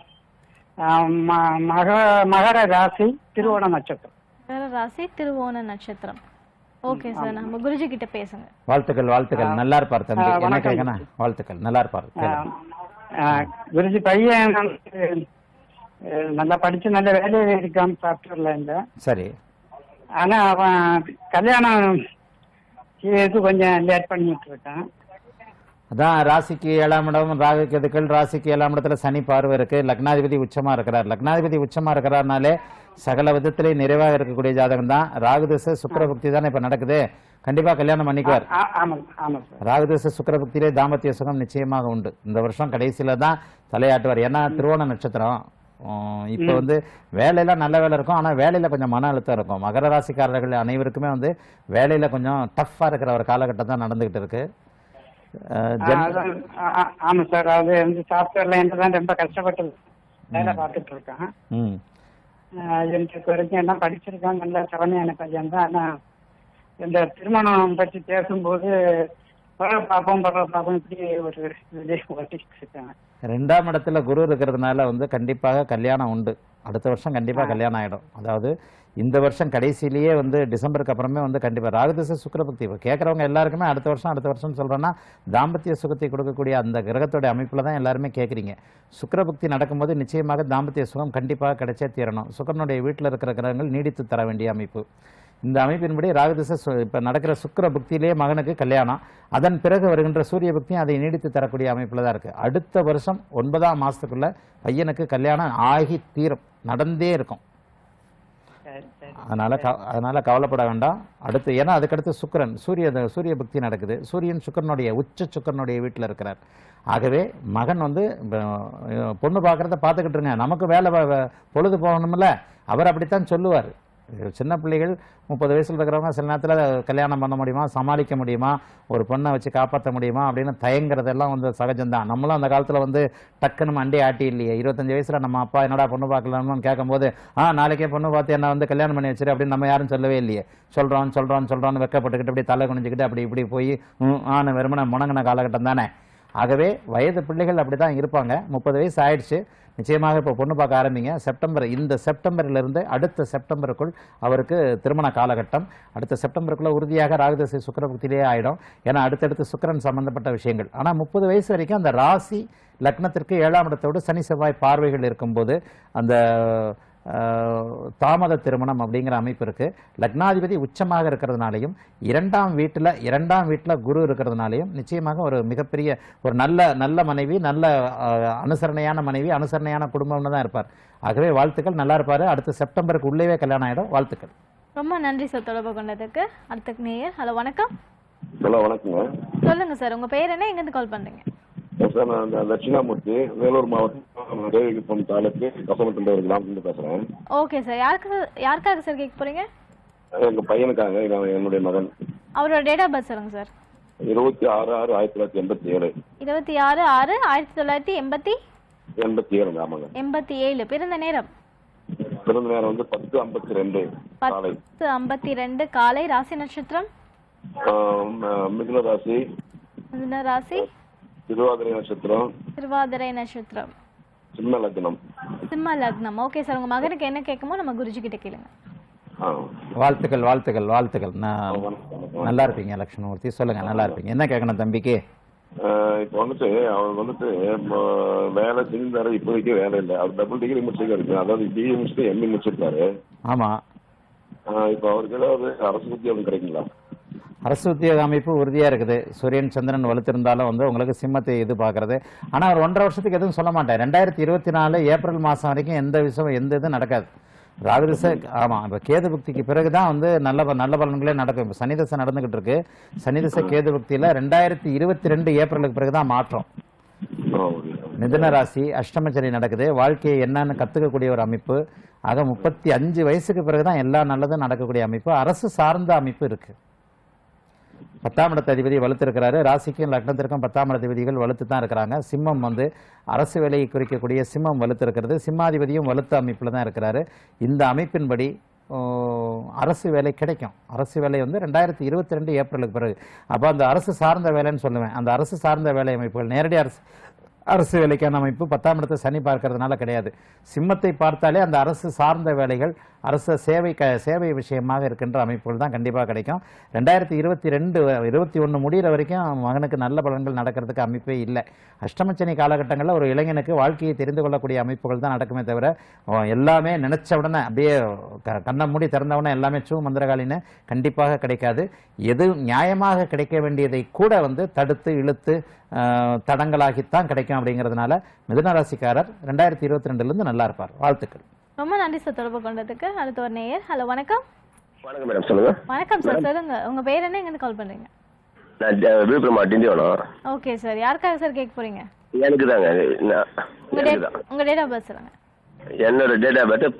மகர ராசி, திருவோண நட்சத்திரம். மகர ராசி, திருவோண நட்சத்திரம். ஓகே சார், நம்ம குருஜி கிட்ட பேசுங்க. வாழ்த்துக்கள். நல்லா இருப்பார் தம்பி. என்ன கேட்கணும்? வாழ்த்துக்கள், நல்லா இருப்பார். குருஜி பையன் நல்லா படிச்சு நல்ல வேலையில இருக்கான் சாப்டர்ல இந்த. சரி. ஆனா அவன் கல்யாணம் கொஞ்சம் லேட் பண்ணிட்டு இருக்கான். அதான் ராசிக்கு 7ஆம் இடம், ராகு கேதுக்கள். ராசிக்கு 7ஆம் இடத்துல சனி பார்வை இருக்கு. லக்னாதிபதி உச்சமா இருக்கிறார். லக்னாதிபதி உச்சமா இருக்கிறார்னாலே சகல விதத்திலே நிறைவாக இருக்கக்கூடிய ஜாதகம் தான். ராகுதசை சுக்கிரபக்தி தானே இப்ப நடக்குது. கண்டிப்பா கல்யாணம் பண்ணிக்குவார். ராகுதசை சுக்கிரபக்தியிலே தாம்பத்திய சுகம் நிச்சயமாக உண்டு. இந்த வருஷம் கடைசியில தான் தலையாட்டுவார். ஏன்னா திருவோண நட்சத்திரம். இப்ப வந்து வேலையெல்லாம் நல்ல வேலை இருக்கும். ஆனா வேலையில கொஞ்சம் மன அழுத்தம் இருக்கும். மகர ராசிக்காரர்கள் அனைவருக்குமே வந்து வேலையில கொஞ்சம் டஃப்பா இருக்கிற ஒரு காலகட்டம் தான் நடந்துகிட்டு இருக்கு. ஆமா சார், அது வந்து சாப்ட்வேர்ல தான் ரொம்ப கஷ்டப்பட்டு வேலை பார்த்துட்டு இருக்கேன். எனக்கு வரைக்கும் எல்லாம் படிச்சிருக்கான், நல்ல திறமையான பையன் தான். ஆனா இந்த திருமணம் பற்றி பேசும்போது பார்ப்போம் இப்படி ஒரு ஓட்டிட்டு இருக்காங்க. 2ஆம் இடத்துல குரு இருக்கிறதுனால வந்து கண்டிப்பாக கல்யாணம் உண்டு. அடுத்த வருஷம் கண்டிப்பா கல்யாணம் ஆயிடும். அதாவது இந்த வருஷம் கடைசியிலேயே வந்து டிசம்பருக்கு அப்புறமே வந்து கண்டிப்பா ராகுதசை சுக்கிரபக்தி கேட்கறவங்க எல்லாருக்குமே அடுத்த வருஷம் சொல்றேன்னா தாம்பத்திய சுகத்தை கொடுக்கக்கூடிய அந்த கிரகத்தோட அமைப்புல தான் எல்லாருமே கேட்குறீங்க. சுக்கிரபக்தி நடக்கும்போது நிச்சயமாக தாம்பத்திய சுகம் கண்டிப்பாக கிடைச்சே தீரணும். சுக்கரனுடைய வீட்டில் இருக்கிற கிரகங்கள் நீடித்து தர வேண்டிய அமைப்பு. இந்த அமைப்பின்படி ராகுதசை இப்ப நடக்கிற சுக்கிர புக்தியிலேயே மகனுக்கு கல்யாணம், அதன் பிறகு வருகின்ற சூரிய புக்தியும் அதை நீடித்து தரக்கூடிய அமைப்புல தான் இருக்கு. அடுத்த வருஷம் 9ஆம் மாசத்துக்குள்ள பையனுக்கு கல்யாணம் ஆகி தீரும், நடந்தே இருக்கும். அதனால கவலைப்பட வேண்டாம். அடுத்து ஏன்னா அதுக்கடுத்து சுக்கிரன் சூரிய பக்தி நடக்குது. சூரியன் சுக்கிரனுடைய உச்ச சுக்கிரனுடைய வீட்டில் இருக்கிறார். ஆகவே மகன் வந்து பொண்ணு பார்க்கறத பார்த்துக்கிட்டு இருங்க, நமக்கு வேலை பொழுது போகணும்ல. அவர் அப்படித்தான் சொல்லுவார். சின்ன பிள்ளைகள் 30 வயசுல இருக்கிறவங்க சில நேரத்தில் கல்யாணம் பண்ண முடியுமா, சமாளிக்க முடியுமா, ஒரு பொண்ணை வச்சு காப்பாற்ற முடியுமா அப்படின்னு தயங்குறதெல்லாம் வந்து சகஜம்தான். நம்மளும் அந்த காலத்தில் வந்து டக்குன்னு மண்டி ஆட்டி இல்லையே. 25 வயசுல நம்ம அப்பா என்னடா பொண்ணு பார்க்கலாம்னு கேட்கும்போது நாளைக்கே பொண்ணு பார்த்து என்ன வந்து கல்யாணம் பண்ணி வச்சிரு அப்படின்னு நம்ம யாரும் சொல்லவே இல்லையே. சொல்கிறோன்னு வெக்கப்பட்டுக்கிட்டு இப்படி தலை குனிஞ்சிக்கிட்டு அப்படி இப்படி போய் வெறுமனை முணங்கின காலகட்டம் தானே. ஆகவே வயது பிள்ளைகள் அப்படி தான் இருப்பாங்க. 30 வயசு ஆயிடுச்சு, நிச்சயமாக இப்போ பொண்ணு பார்க்க ஆரம்பிங்க. இந்த செப்டம்பரிலிருந்து அடுத்த செப்டம்பருக்குள் அவருக்கு திருமண காலகட்டம். அடுத்த செப்டம்பருக்குள்ள உறுதியாக ராகுதசை சுக்கிரபக்தியிலே ஆயிடும். ஏன்னா அடுத்தடுத்து சுக்கிரன் சம்பந்தப்பட்ட விஷயங்கள். ஆனால் 30 வயசு வரைக்கும் அந்த ராசி லக்னத்திற்கு 7ஆம் இடத்தோடு சனி செவ்வாய் பார்வைகள் இருக்கும்போது அந்த தாமத திருமணம் அப்படிங்கிற அமைப்பு இருக்கு. லக்னாதிபதி உச்சமாக இருக்கிறதுனாலையும் இரண்டாம் வீட்டில் குரு இருக்கிறதுனாலையும் நிச்சயமாக ஒரு மிகப்பெரிய ஒரு நல்ல மனைவி, நல்ல அனுசரணையான மனைவி, அனுசரணையான குடும்பம்னு தான் இருப்பார். ஆகவே வாழ்த்துக்கள், நல்லா இருப்பாரு. அடுத்த செப்டம்பருக்கு உள்ளே கல்யாணம் ஆயிடும். வாழ்த்துக்கள். ரொம்ப நன்றி சார் தொடர்பு கொண்டதுக்கு. அடுத்த நேயர். ஹலோ வணக்கம். ஹலோ வணக்கங்க. சொல்லுங்க சார், உங்க பேர் என்ன, எங்கேருந்து கால் பண்றீங்க? சார் நான் தட்சிணாமூர்த்தி, வேலூர் மாவட்டம் தேவிகுப்பம் தாலுக்கு கசமத்திலிருந்து ஒரு கிராமத்துல பேசுறேன். ஓகே சார், யாருக்காக சார் கேட்க போறீங்க? எங்க பையனுக்காக, என்னுடைய மகன். அவரோட டேட் ஆஃப் பர்த் சொல்லுங்க சார். 26/6/1987. 26/6/1987. ஆமாங்க. 87. பிறந்த நேரம் வந்து 10:52 காலை. 10:52 காலை. ராசி நட்சத்திரம் மிதுன ராசி. மிதுன ராசி. திருவாதிரை நட்சத்திரம். சிம்ம லக்னம். ஓகே சார், உங்க மகனுக்கு என்ன கேட்குமோ நம்ம குருஜி கிட்ட கேளுங்க. வாழ்த்துக்கள். நல்லா இருப்பீங்க லட்சுமணமூர்த்தி, சொல்லுங்க. நல்லா இருப்பீங்க. என்ன கேட்கணும் தம்பிக்கு? இப்போ வந்துட்டு அவர் வந்துட்டு வேலை செஞ்சாரு, இப்போதைக்கு வேலை இல்லை. அவர் டபுள் டிகிரி முடிச்சிருக்காரு, அதாவது பிஏ முடிச்சுட்டு எம்ஏ முடிச்சிருக்காரு. ஆமா. இப்போ அவருக்கு ஏதாவது அரசு உத்தியோகம் கிடைக்குங்களா? அரசு உத்தியோக அமைப்பு உறுதியாக இருக்குது. சூரியன் சந்திரன் வலுத்திருந்தாலும் வந்து உங்களுக்கு சிம்மத்தை பார்க்கறது. ஆனால் அவர் 1.5 வருஷத்துக்கு எதுவும் சொல்ல மாட்டேன். 2024 ஏப்ரல் மாதம் வரைக்கும் எந்த இதுவும் நடக்காது. ராகுதிசை இப்போ கேது பக்திக்கு பிறகு தான் வந்து நல்ல பலன்களே நடக்கும். இப்போ சனிதசை நடந்துகிட்டு இருக்கு. சனிதசை கேது பக்தியில் 2022 ஏப்ரலுக்கு பிறகு தான் மாற்றம். மிதுன ராசி அஷ்டமச்சரி நடக்குது. வாழ்க்கையை என்னன்னு கற்றுக்கக்கூடிய ஒரு அமைப்பு. ஆக 35 வயசுக்கு பிறகுதான் எல்லா நல்லதும் நடக்கக்கூடிய அமைப்பு. அரசு சார்ந்த அமைப்பு இருக்கு. 10ஆம் இடத்து அதிபதி வலுத்திருக்கிறாரு. ராசிக்கும் லக்னத்திற்கும் 10ஆம் அதிபதிகள் வலுத்து தான் இருக்கிறாங்க. சிம்மம் வந்து அரசு வேலையை குறிக்கக்கூடிய சிம்மம் வலுத்திருக்கிறது. சிம்மாதிபதியும் வலுத்த அமைப்பில் தான் இருக்கிறாரு. இந்த அமைப்பின்படி அரசு வேலை கிடைக்கும். அரசு வேலை வந்து 2022 ஏப்ரலுக்கு பிறகு. அப்போ அந்த அரசு சார்ந்த வேலைன்னு சொல்லுவேன். அந்த அரசு சார்ந்த வேலை அமைப்புகள் நேரடி அரசு வேலைக்கான அமைப்பு 10ஆம் இடத்தை சனி பார்க்கறதுனால கிடையாது. சிம்மத்தை பார்த்தாலே அந்த அரசு சார்ந்த வேலைகள், அரசு சேவை விஷயமாக இருக்கின்ற அமைப்புகள் தான் கண்டிப்பாக கிடைக்கும். 2022-21 முடிகிற வரைக்கும் மகனுக்கு நல்ல பலன்கள் நடக்கிறதுக்கு அமைப்பே இல்லை. அஷ்டமச்சனி காலகட்டங்களில் ஒரு இளைஞனுக்கு வாழ்க்கையை தெரிந்து கொள்ளக்கூடிய அமைப்புகள் தான் நடக்குமே தவிர எல்லாமே நினைச்ச உடனே அப்படியே கண்ணை மூடி திறந்தவுடனே எல்லாமே மந்திரகாலின்னு கண்டிப்பாக கிடைக்காது. எது நியாயமாக கிடைக்க வேண்டியதை கூட வந்து தடுத்து இழுத்து தடங்களாகித்தான் கிடைக்கும். அப்படிங்கிறதுனால மிதுன ராசிக்காரர் 2022 நல்லா இருப்பார். வாழ்த்துக்கள். ரொம்ப நன்றி சார் தொடர்பு கொண்டதுக்கு. அடுத்த ஒரு நேயர். ஹலோ வணக்கம். வணக்கம் மேடம், சொல்லுங்க. வணக்கம் சார், சொல்லுங்க. உங்க பேர் என்ன, எங்க கால் பண்றீங்க? நான் விழுப்புரம் டிண்டிவனம். ஓகே சார், யாருக்காக சார் கேட்க போறீங்க? எனக்கு தாங்க. உங்க டேட் ஆஃப் பர்த் சொல்லுங்க. என்னோட டேட் ஆஃப் பர்த்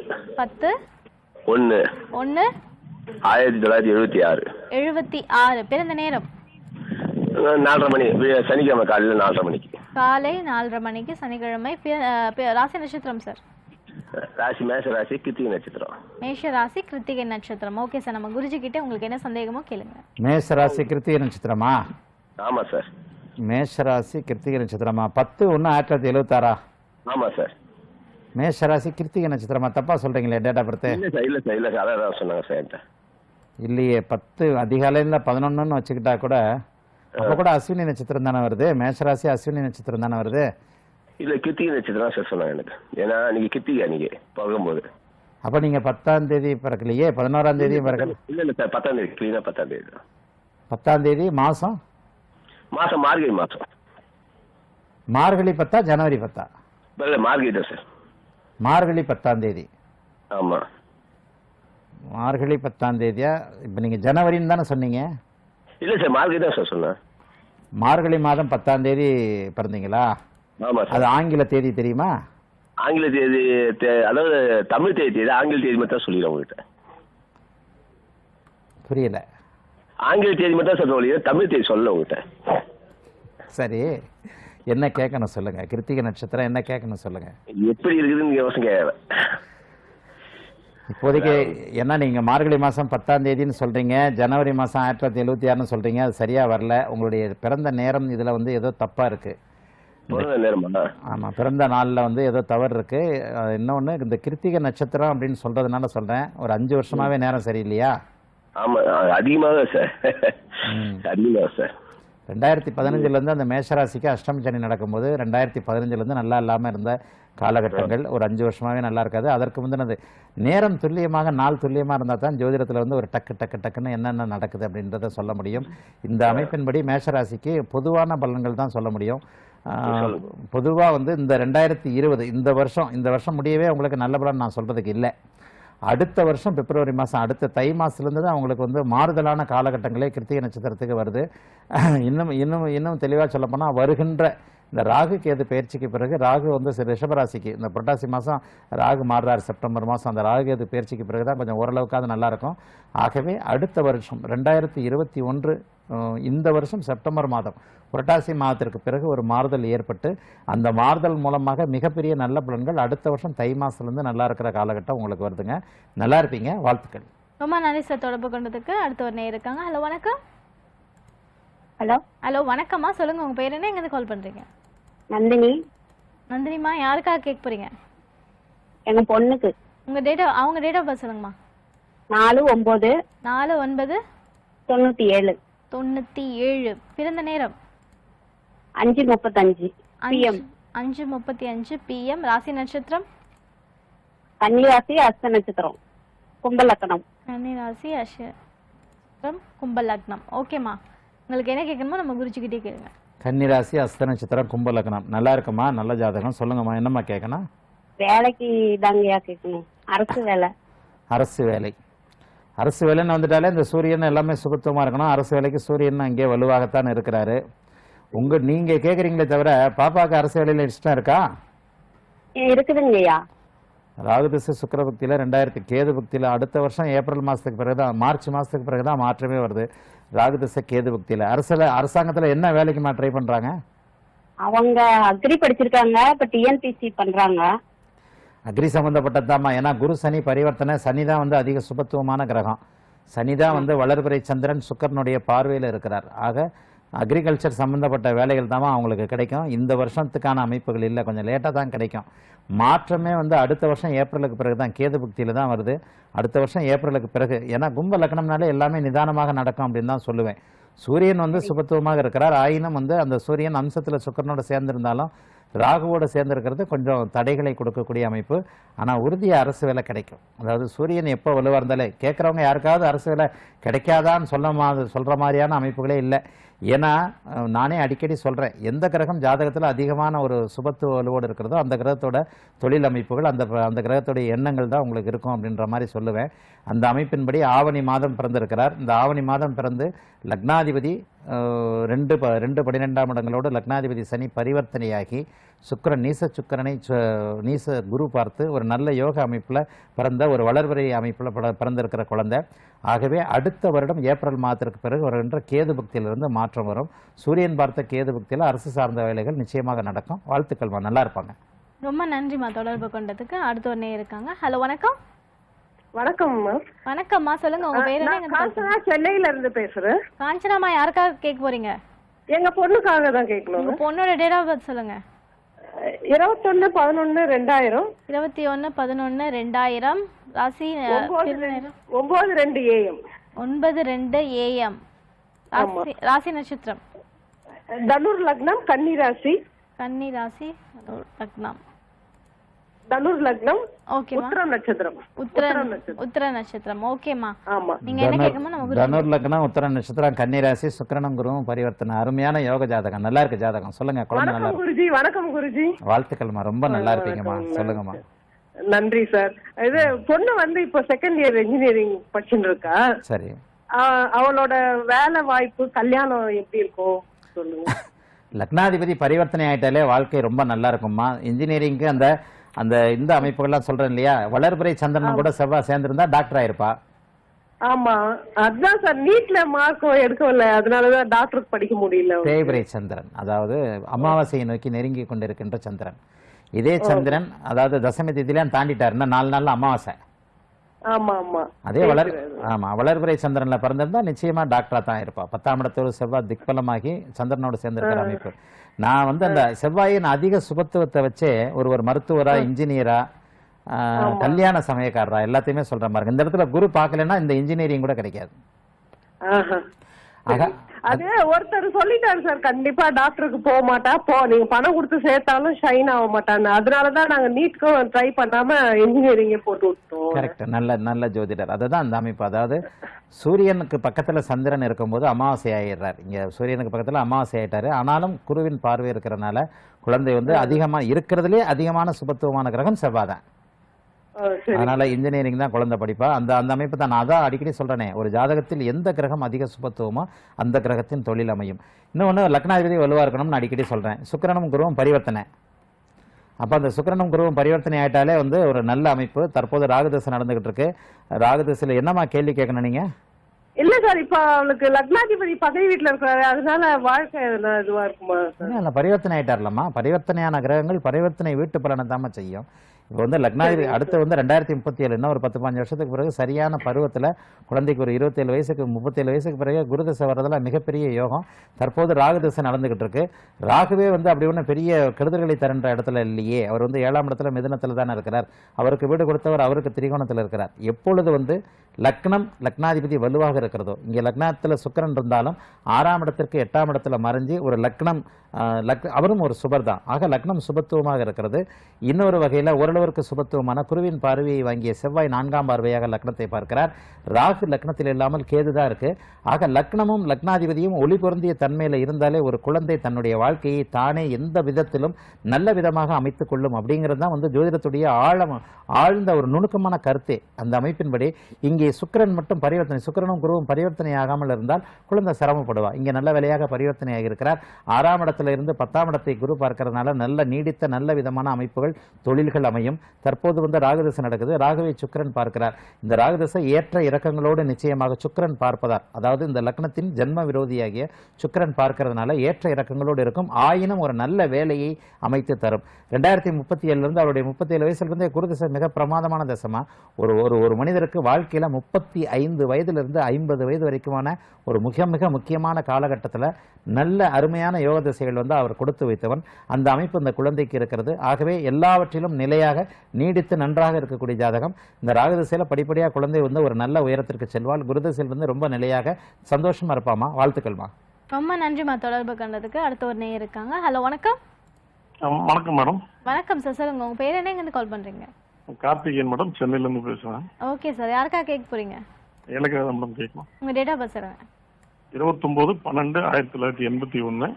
10/1/1976. 76. பிறந்த நேரம் 4:30 மணி, சனிக்கிழமை காலையில் 4:30 மணிக்கு. காலை 4:30 மணிக்கு சனிக்கிழமை. ராசி நட்சத்திரம் சார்? ராசி மேஷ ராசி, கிருத்திகை நட்சத்திரம். மேஷ ராசி, கிருத்திகை நட்சத்திரம். ஓகே சார், நம்ம குருஜி கிட்ட உங்களுக்கு என்ன சந்தேகமோ கேளுங்க. மேஷ ராசி கிருத்திகை நட்சத்திரமா? ஆமா சார். மேஷ ராசி கிருத்திகை நட்சத்திரமா? 10/1/1976. ஆமா சார். மேஷ ராசி கிருத்திகை நட்சத்திரமா? தப்பா சொல்றீங்களே டேட் ஆஃப் பர்த். இல்ல சார், அதான் சொன்னாங்க சார். இல்லையே, 10 அதிகாலையில் 11ன்னு வச்சுக்கிட்டா கூட அப்ப கூட அஸ்வினி நட்சத்திரம் தானே வருது. மேஷராசி அஸ்வினி நட்சத்திரம் தானே வருது. இல்ல கிருத்திகை நட்சத்திரம் சார் சொன்னாங்க எனக்கு. ஏன்னா நீங்க கிருத்திகை நீங்க பார்க்கும்போது. அப்ப நீங்க 10ஆம் தேதி பிறக்கலையே, 11ஆம் தேதியும் பிறக்கல. இல்ல சார், 10ஆம் தேதி கிளீனா 10ஆம் தேதி. 10ஆம் தேதி மாசம் மார்கழி மாசம். மார்கழி 10 ஜனவரி 10? இல்ல மார்கழி தான் சார். மார்கழி 10ஆம் தேதி. ஆமா. மார்கழி 10ஆம் தேதியா? இப்போ நீங்கள் ஜனவரின்னு தானே சொன்னீங்க? இல்ல சார், மார்கழி தான் சார் சொன்னேன். மார்கழி மாதம் 10ஆம் தேதி பிறந்தீங்களா? ஆமா அது சார். ஆங்கில தேதி தெரியுமா? ஆங்கில தேதி அதாவது தமிழ் தேதி ஆங்கில தேதி மட்டும் தான் சொல்லிடுறேன் உங்ககிட்ட. புரியல. ஆங்கில தேதி மட்டும் தான் சொல்ல, தமிழ் தேதி சொல்ல உங்ககிட்ட. சரி, என்ன கேட்கணும் சொல்லுங்க. கிருத்திகை நட்சத்திரம் என்ன கேட்கணும் சொல்லுங்க. எப்படி இருக்குதுன்னு யோசனை கேட்கல. இப்போதைக்கு என்ன நீங்க மார்கழி மாசம் 10ஆம் தேதின்னு சொல்றீங்க, ஜனவரி மாசம் 1976ன்னு சொல்றீங்க, அது சரியா வரல. உங்களுடைய பிறந்த நேரம் இதுல வந்து ஏதோ தப்பா இருக்கு. நேரமா? ஆமா, பிறந்த நாள்ல வந்து ஏதோ தவறு இருக்கு. இன்னொன்னு, இந்த கிருத்திகை நட்சத்திரம் அப்படின்னு சொல்றதுனால சொல்றேன், ஒரு 5 வருஷமாவே நேரம் சரியில்லையா? ஆமா, அதிகமாக சார். அதிகமாக சார். 2015 இருந்து அந்த மேஷராசிக்கு அஷ்டம சனி நடக்கும்போது 2015 இருந்து நல்லா இல்லாம இருந்த காலகட்டங்கள் ஒரு 5 வருஷமாவே நல்லா இருக்காது. அதற்கு முந்தினது நேரம் துல்லியமாக, நாள் துல்லியமா இருந்தா தான் ஜோதிடத்துல வந்து ஒரு டக்கு டக்கு டக்குன்னு என்னென்ன நடக்குது அப்படின்றத சொல்ல முடியும். இந்த அமைப்பின்படி மேஷராசிக்கு பொதுவான பலன்கள் தான் சொல்ல முடியும். பொதுவா வந்து இந்த 2020 இந்த வருஷம் முடியவே உங்களுக்கு நல்ல பலன் நான் சொல்றதுக்கு இல்லை. அடுத்த வருஷம் பிப்ரவரி மாதம், அடுத்த தை மாதத்துலேருந்து தான் அவங்களுக்கு வந்து மாறுதலான காலகட்டங்களே கிருத்திகை நட்சத்திரத்துக்கு வருது. இன்னும் தெளிவாக சொல்லப்போனால் வருகின்ற இந்த ராகு கேது பயிற்சிக்கு பிறகு ராகு வந்து ரிஷபராசிக்கு இந்த புரட்டாசி மாதம் ராகு மாறுறாரு, செப்டம்பர் மாதம். அந்த ராகு கேது பயிற்சிக்கு பிறகு தான் கொஞ்சம் ஓரளவுக்காவது நல்லாயிருக்கும். ஆகவே அடுத்த வருஷம் 2021 இந்த வருஷம் செப்டம்பர் மாதம் புரட்டாசி மாதத்திற்கு பிறகு ஒரு மாறுதல் ஏற்பட்டு அந்த மாறுதல் மூலமாக மிகப்பெரிய நல்ல பலன்கள் அடுத்த வருஷம் தை மாசத்துலேருந்து நல்லா இருக்கிற காலகட்டம் உங்களுக்கு வருதுங்க. நல்லா இருப்பீங்க. வாழ்த்துக்கள். ரொம்ப நன்றி சார் தொடர்பு கொண்டதுக்கு. அடுத்த ஒரு நேயர் இருக்காங்க. ஹலோ வணக்கம். ஹலோ வணக்கம்மா, சொல்லுங்க உங்க பேர் என்ன, எங்க கால் பண்றீங்க? நந்தினி. நந்தினிமா, யாருக்காக கேட்க போறீங்க? எங்க பொண்ணுக்கு. அவங்க டேட் ஆஃப் பர்த் சொல்லுங்கம்மா. 4/9 4/9 97. 97. பிறந்த நேரம் 5:35 PM. 5:35 PM. ராசி நட்சத்திரம் கன்னிராசி அஸ்த நட்சத்திரம் கும்பலக்கணம். கன்னிராசி அஸ்தம் கும்ப லக்னம். ஓகேம்மா, உங்களுக்கு என்ன கேட்கணுமோ நம்ம குருஜிக்கிட்டே கேளுங்க. கன்னிராசி அஸ்த நட்சத்திரம் கும்ப லக்னம். நல்லா இருக்குமா? நல்ல ஜாதகம். சொல்லுங்கம்மா, என்னம்மா கேட்கணும்? வேலைக்கு தாங்கயா கேட்கணும். அரசு வேலை. அரசு வேலைன்னு வந்துட்டாலே இந்த சூரியன் எல்லாமே சுபத்துவமா இருக்கணும். அரசு வேலைக்கு சூரியன் அங்கே வலுவாகத்தான் இருக்கிறாரு. நீங்க கேக்குறீங்களே தவிர பாப்பாக்கு அரசு வேலையில இஷ்டம் இருக்கா? இருக்குதுங்கய்யா. ராகுதிசை சுக்கிர பக்தியில 2000 கேது பக்தியில அடுத்த வருஷம் ஏப்ரல் மாசத்துக்கு பிறகுதான், மார்ச் மாசத்துக்கு பிறகுதான் மாற்றமே வருது. ராகுதிசை கேது பக்தியில அரசாங்கத்துல என்ன வேலைக்கு ட்ரை பண்றாங்க? அவங்க அக்ரி படிச்சிருக்காங்க, இப்ப டிஎன்பிசி பண்றாங்க. அக்ரி சம்பந்தப்பட்டதாமா. ஏன்னா குரு சனி பரிவர்த்தனை, சனி தான் வந்து அதிக சுபத்துவமான கிரகம். சனி தான் வந்து வளர்பிறை சந்திரன் சுக்கரனுடைய பார்வையில் இருக்கிறார். ஆக அக்ரிகல்ச்சர் சம்பந்தப்பட்ட வேலைகள் தான் அவங்களுக்கு கிடைக்கும். இந்த வருஷத்துக்கான அமைப்புகள் இல்லை, கொஞ்சம் லேட்டாக தான் கிடைக்கும். மாற்றமே வந்து அடுத்த வருஷம் ஏப்ரலுக்கு பிறகு தான், கேது பக்தியில தான் வருது. அடுத்த வருஷம் ஏப்ரலுக்கு பிறகு. ஏன்னா கும்ப லக்னம்னாலே எல்லாமே நிதானமாக நடக்கும் அப்படின்னு தான் சொல்லுவேன். சூரியன் வந்து சுபத்துவமாக இருக்கிறார். ஆயினும் வந்து அந்த சூரியன் அம்சத்தில் சுக்கரனோட சேர்ந்திருந்தாலும் ராகுவோட சேர்ந்திருக்கிறது கொஞ்சம் தடைகளை கொடுக்கக்கூடிய அமைப்பு. ஆனால் உறுதியாக அரசு வேலை கிடைக்கும். அதாவது சூரியன் எப்போ வலுவாக இருந்தாலே கேட்குறவங்க யாருக்காவது அரசு வேலை கிடைக்காதான்னு சொல்கிற மாதிரியான அமைப்புகளே இல்லை. ஏன்னா நானே அடிக்கடி சொல்கிறேன், எந்த கிரகம் ஜாதகத்தில் அதிகமான ஒரு சுபத்துவ வலுவோடு இருக்கிறதோ அந்த கிரகத்தோட தொழில் அமைப்புகள், அந்த கிரகத்துடைய எண்ணங்கள் தான் உங்களுக்கு இருக்கும் அப்படின்ற மாதிரி சொல்லுவேன். அந்த அமைப்பின்படி ஆவணி மாதம் பிறந்திருக்கிறார். இந்த ஆவணி மாதம் பிறந்து லக்னாதிபதி 2 இடங்களோடு லக்னாதிபதி சனி பரிவர்த்தனையாகி சுக்கிரன் நீச குரு பார்த்து ஒரு நல்ல யோக அமைப்பில் பிறந்த ஒரு வளர்வரை அமைப்பில் பிறந்திருக்கிற குழந்தை. ஆகவே அடுத்த வருடம் ஏப்ரல் மாதத்திற்கு பிறகு வருகின்ற கேது பக்தியிலிருந்து மாற்றம் வரும். சூரியன் பார்த்த கேது பக்தியில் அரசு சார்ந்த வேலைகள் நிச்சயமாக நடக்கும். வாழ்த்துக்கள்மா, நல்லா இருப்பாங்க. ரொம்ப நன்றிம்மா தொடர்பு கொண்டதுக்கு. அடுத்த ஒன்னே இருக்காங்க. ஹலோ வணக்கம். வணக்கம்மா. வணக்கம்மா, சொல்லுங்க உங்க பேர் என்ன? காஞ்சனா, சென்னையில இருந்து பேசுறேன். காஞ்சனாமா, யாருக்காக கேட்க போறீங்க? எங்க பொண்ணுக்காக தான் கேட்கணும். உங்க பொண்ணோட டேட் ஆஃப் பர்த் சொல்லுங்க. 21/11/2000. 21/11/2000. ராசி 9:02 AM. 9:02 AM. ராசி நட்சத்திரம் தனுர் லக்னம், கன்னி ராசி. கன்னி ராசி, லக்னம், தனுர் லக்னம். ஓகேமா. உத்திர நட்சத்திரம். ஓகேமா. ஆமா. நீங்க என்ன கேட்கணும்? நமக்கு தனுர் லக்னம், உத்திர நட்சத்திரம், கன்னி ராசி, சுக்கிரனும் குருவும் பரிவர்த்தனை. அருமையான யோக ஜாதகம். நல்லா இருக்கு ஜாதகம். சொல்லுங்க. குழந்தை நல்லா குருஜி. வணக்கம் குருஜி. வாழ்த்துக்கள்மா, ரொம்ப நல்லா இருக்கீங்கம்மா. சொல்லுங்கம்மா. நன்றி சார். இது பொண்ணு வந்து இப்போ செகண்ட் இயர் இன்ஜினியரிங் படிச்சுட்டு இருக்கா. சரி. அவளோட வேலை வாய்ப்பு கல்யாணம் எப்படி இருக்கும் சொல்லுங்க. லக்னாதிபதி பரிவர்த்தனை ஆயிட்டாலே வாழ்க்கை ரொம்ப நல்லா இருக்கும்மா. இன்ஜினியரிங்க்கு அந்த அந்த இந்த அமைப்புகள்லாம் சொல்றேன் இல்லையா, வளர்பிறை சந்திரன் கூட செவ்வாய் சேர்ந்திருந்தா டாக்டர் ஆயிருப்பா. ஆமா, அதான் சார் நீட்ல மார்க் எடுக்கவில்லை, அதனாலதான் டாக்டருக்கு படிக்க முடியல. தேய்பிறை சந்திரன், அதாவது அமாவாசையை நோக்கி நெருங்கி கொண்டிருக்கின்ற சந்திரன். இதே சந்திரன் அதாவது தசமி திதியிலாம் தாண்டிட்டாருன்னா 4 நாள்ல அமாவாசை. ஆமா ஆமா, அதே வளர்பிறை சந்திரன்ல பிறந்திருந்தா நிச்சயமா டாக்டரா தான் இருப்பா. 10ஆம் இடத்தோடு செவ்வாய் திக்பலமாகி சந்திரனோடு சேர்ந்திருக்கிற அமைப்பு. நான் வந்து அந்த செவ்வாயின் அதிக சுபத்துவத்தை வச்சே ஒரு மருத்துவரா, இன்ஜினியரா, கல்யாண சமயக்காரரா எல்லாத்தையுமே சொல்ற மாதிரி. இந்த இடத்துல குரு பார்க்கலன்னா இந்த இன்ஜினியரிங் கூட கிடைக்காது. அது ஒருத்தர் சொல்லிட்டாரு சார், கண்டிப்பா டாக்டருக்கு போக மாட்டா, நீங்க பணம் கொடுத்து சேர்த்தாலும் ஷைன் ஆக மாட்டான்னு. அதனாலதான் நாங்க நீட்க்கும் ட்ரை பண்ணாம இன்ஜினியரிங்கே போட்டு விட்டோம். கரெக்ட், நல்ல ஜோதிடர். அதுதான் அந்த அமைப்பு. அதாவது சூரியனுக்கு பக்கத்துல சந்திரன் இருக்கும்போது அமாவாசை ஆயிடுறாரு. இங்க சூரியனுக்கு பக்கத்துல அமாவாசை ஆயிட்டாரு. ஆனாலும் குருவின் பார்வை இருக்கிறதுனால குழந்தை வந்து அதிகமா இருக்கிறதுலே அதிகமான சுபத்துவமான கிரகம் செவ்வாய் தான். அதனால இன்ஜினியரிங் தான் குழந்தை படிப்பா. அந்த அமைப்பு தான் நான் அதான் அடிக்கடி சொல்றேனே, ஒரு ஜாதகத்தில் எந்த கிரகம் அதிக சுபத்துவமோ அந்த கிரகத்தின் தொழில் அமையும். இன்னொன்னு லக்னாதிபதி வலுவா இருக்கணும்னு அடிக்கடி சொல்றேன். சுக்கிரனும் குருவும் பரிவர்த்தனை. அப்ப அந்த சுக்கிரனும் குருவும் பரிவர்த்தனை ஆயிட்டாலே வந்து ஒரு நல்ல அமைப்பு. தற்போது ராகுதசை நடந்துகிட்டு இருக்கு. ராகுதசையில என்னமா கேள்வி கேட்கணும் நீங்க? இல்ல சார், இப்ப அவளுக்கு லக்னாதிபதி பதவி வீட்டுல இருக்காரு, அதனால வாழ்க்கை இதுவா இருக்குமா? பரிவர்த்தனை ஆயிட்டார்லம்மா. பரிவர்த்தனையான கிரகங்கள் பரிவர்த்தனை வீட்டு பலனை தாம செய்யும். இப்போ வந்து லக்னாதிபதி அடுத்து வந்து 2037 இன்னும் ஒரு 10-15 வருஷத்துக்கு பிறகு சரியான பருவத்தில் குழந்தைக்கு ஒரு 27 வயசுக்கு 37 வயசுக்கு பிறகு குருதசை வர்றதுல மிகப்பெரிய யோகம். தற்போது ராகுதசை நடந்துகிட்டு இருக்கு. ராகுவே வந்து அப்படி ஒன்றும் பெரிய கெடுதல்களை தருன்ற இடத்துல இல்லையே. அவர் வந்து 7ஆம் இடத்துல மிதுனத்தில் தானே இருக்கிறார். அவருக்கு வீடு கொடுத்தவர் அவருக்கு திரிகோணத்தில் இருக்கிறார். எப்பொழுது வந்து லக்னம் லக்னாதிபதி வலுவாக இருக்கிறதோ, இங்கே லக்னத்தில் சுக்கிரன் இருந்தாலும் 6ஆம் இடத்திற்கு 8ஆம் இடத்துல மறைஞ்சு ஒரு லக்னம் அவரும் ஒரு சுபர் தான். ஆக லக்னம் சுபத்துவமாக இருக்கிறது. இன்னொரு வகையில் ஓரளவிற்கு சுபத்துவமான குருவின் பார்வையை வாங்கிய செவ்வாய் 4ஆம் பார்வையாக லக்னத்தை பார்க்கிறார். ராகு லக்னத்தில் இல்லாமல் கேது தான் இருக்கு. ஆக லக்னமும் லக்னாதிபதியும் ஒளி பொருந்திய தன்மையில் இருந்தாலே ஒரு குழந்தை தன்னுடைய வாழ்க்கையை தானே எந்த விதத்திலும் நல்ல விதமாக அமைத்துக் கொள்ளும். அப்படிங்கிறது தான் வந்து ஜோதிடத்துடைய ஆழ்ந்த ஒரு நுணுக்கமான கருத்தே. அந்த அமைப்பின்படி இங்கே சுக்கிரன் மட்டும் பரிவர்த்தனை, சுக்கிரனும் குருவும் பரிவர்த்தனை ஆகாமல் இருந்தால் குழந்தை சிரமப்படுவா. இங்கே நல்ல வேலையாக பரிவர்த்தனையாக இருக்கிறார். 6ஆம் இடத்துல இருந்து 10ஆம் இடத்தை குரு பார்க்கறதுனால நல்ல நீடித்த நல்ல விதமான அமைப்புகள் தொழில்கள் அமையும். தற்போது வந்து ராகுதசை நடக்குது. ராகுவை சுக்கிரன் பார்க்கிறார். இந்த ராகுதசை ஏற்ற இறக்கங்களோடு நிச்சயமாக சுக்கிரன் பார்ப்பதால், அதாவது இந்த லக்னத்தின் ஜென்ம விரோதியாகிய சுக்கிரன் பார்க்கறதுனால ஏற்ற இறக்கங்களோடு இருக்கும். ஆயினும் ஒரு நல்ல வேலையை அமைத்து தரும். 2037 இருந்து அவருடைய 37 வயசுல இருந்தே குருதசை மிக பிரமாதமான தசமா. ஒரு மனிதருக்கு வாழ்க்கையில 35 வயதிலிருந்து 50 வயது வரைக்குமான ஒரு மிக மிக முக்கியமான காலகட்டத்தில் நல்ல அருமையான யோக திசைகள் வந்து அவர் கொடுத்து வைத்தவன். அந்த அமைப்பு இந்த குழந்தைக்கு இருக்கிறது. ஆகவே எல்லாவற்றிலும் நிலையாக நீடித்து நன்றாக இருக்கக்கூடிய ஜாதகம். இந்த ராகுதிசையில படிப்படியாக குழந்தை வந்து ஒரு நல்ல உயரத்திற்கு செல்வாள். குருதிசையில் வந்து ரொம்ப நிலையாக சந்தோஷமா இருப்பாமா. வாழ்த்துக்கள்மா. ரொம்ப நன்றிமா தொடர்பு கண்டதுக்கு. அடுத்த ஒரு நேயர் இருக்காங்க. ஹலோ, வணக்கம். வணக்கம் மேடம். வணக்கம் சார், சொல்லுங்க உங்க பேர் என்ன, எங்க கால் பண்றீங்க? கார்த்திகேயன் மேடம், சென்னையில இருந்து பேசுறேன். ஓகே சார், யாருக்கா கேட்க போறீங்க? எனக்கு மேடம் கேட்கணும். உங்க டேட் ஆஃப் பர்த் சொல்லுங்க. 29/12/1981.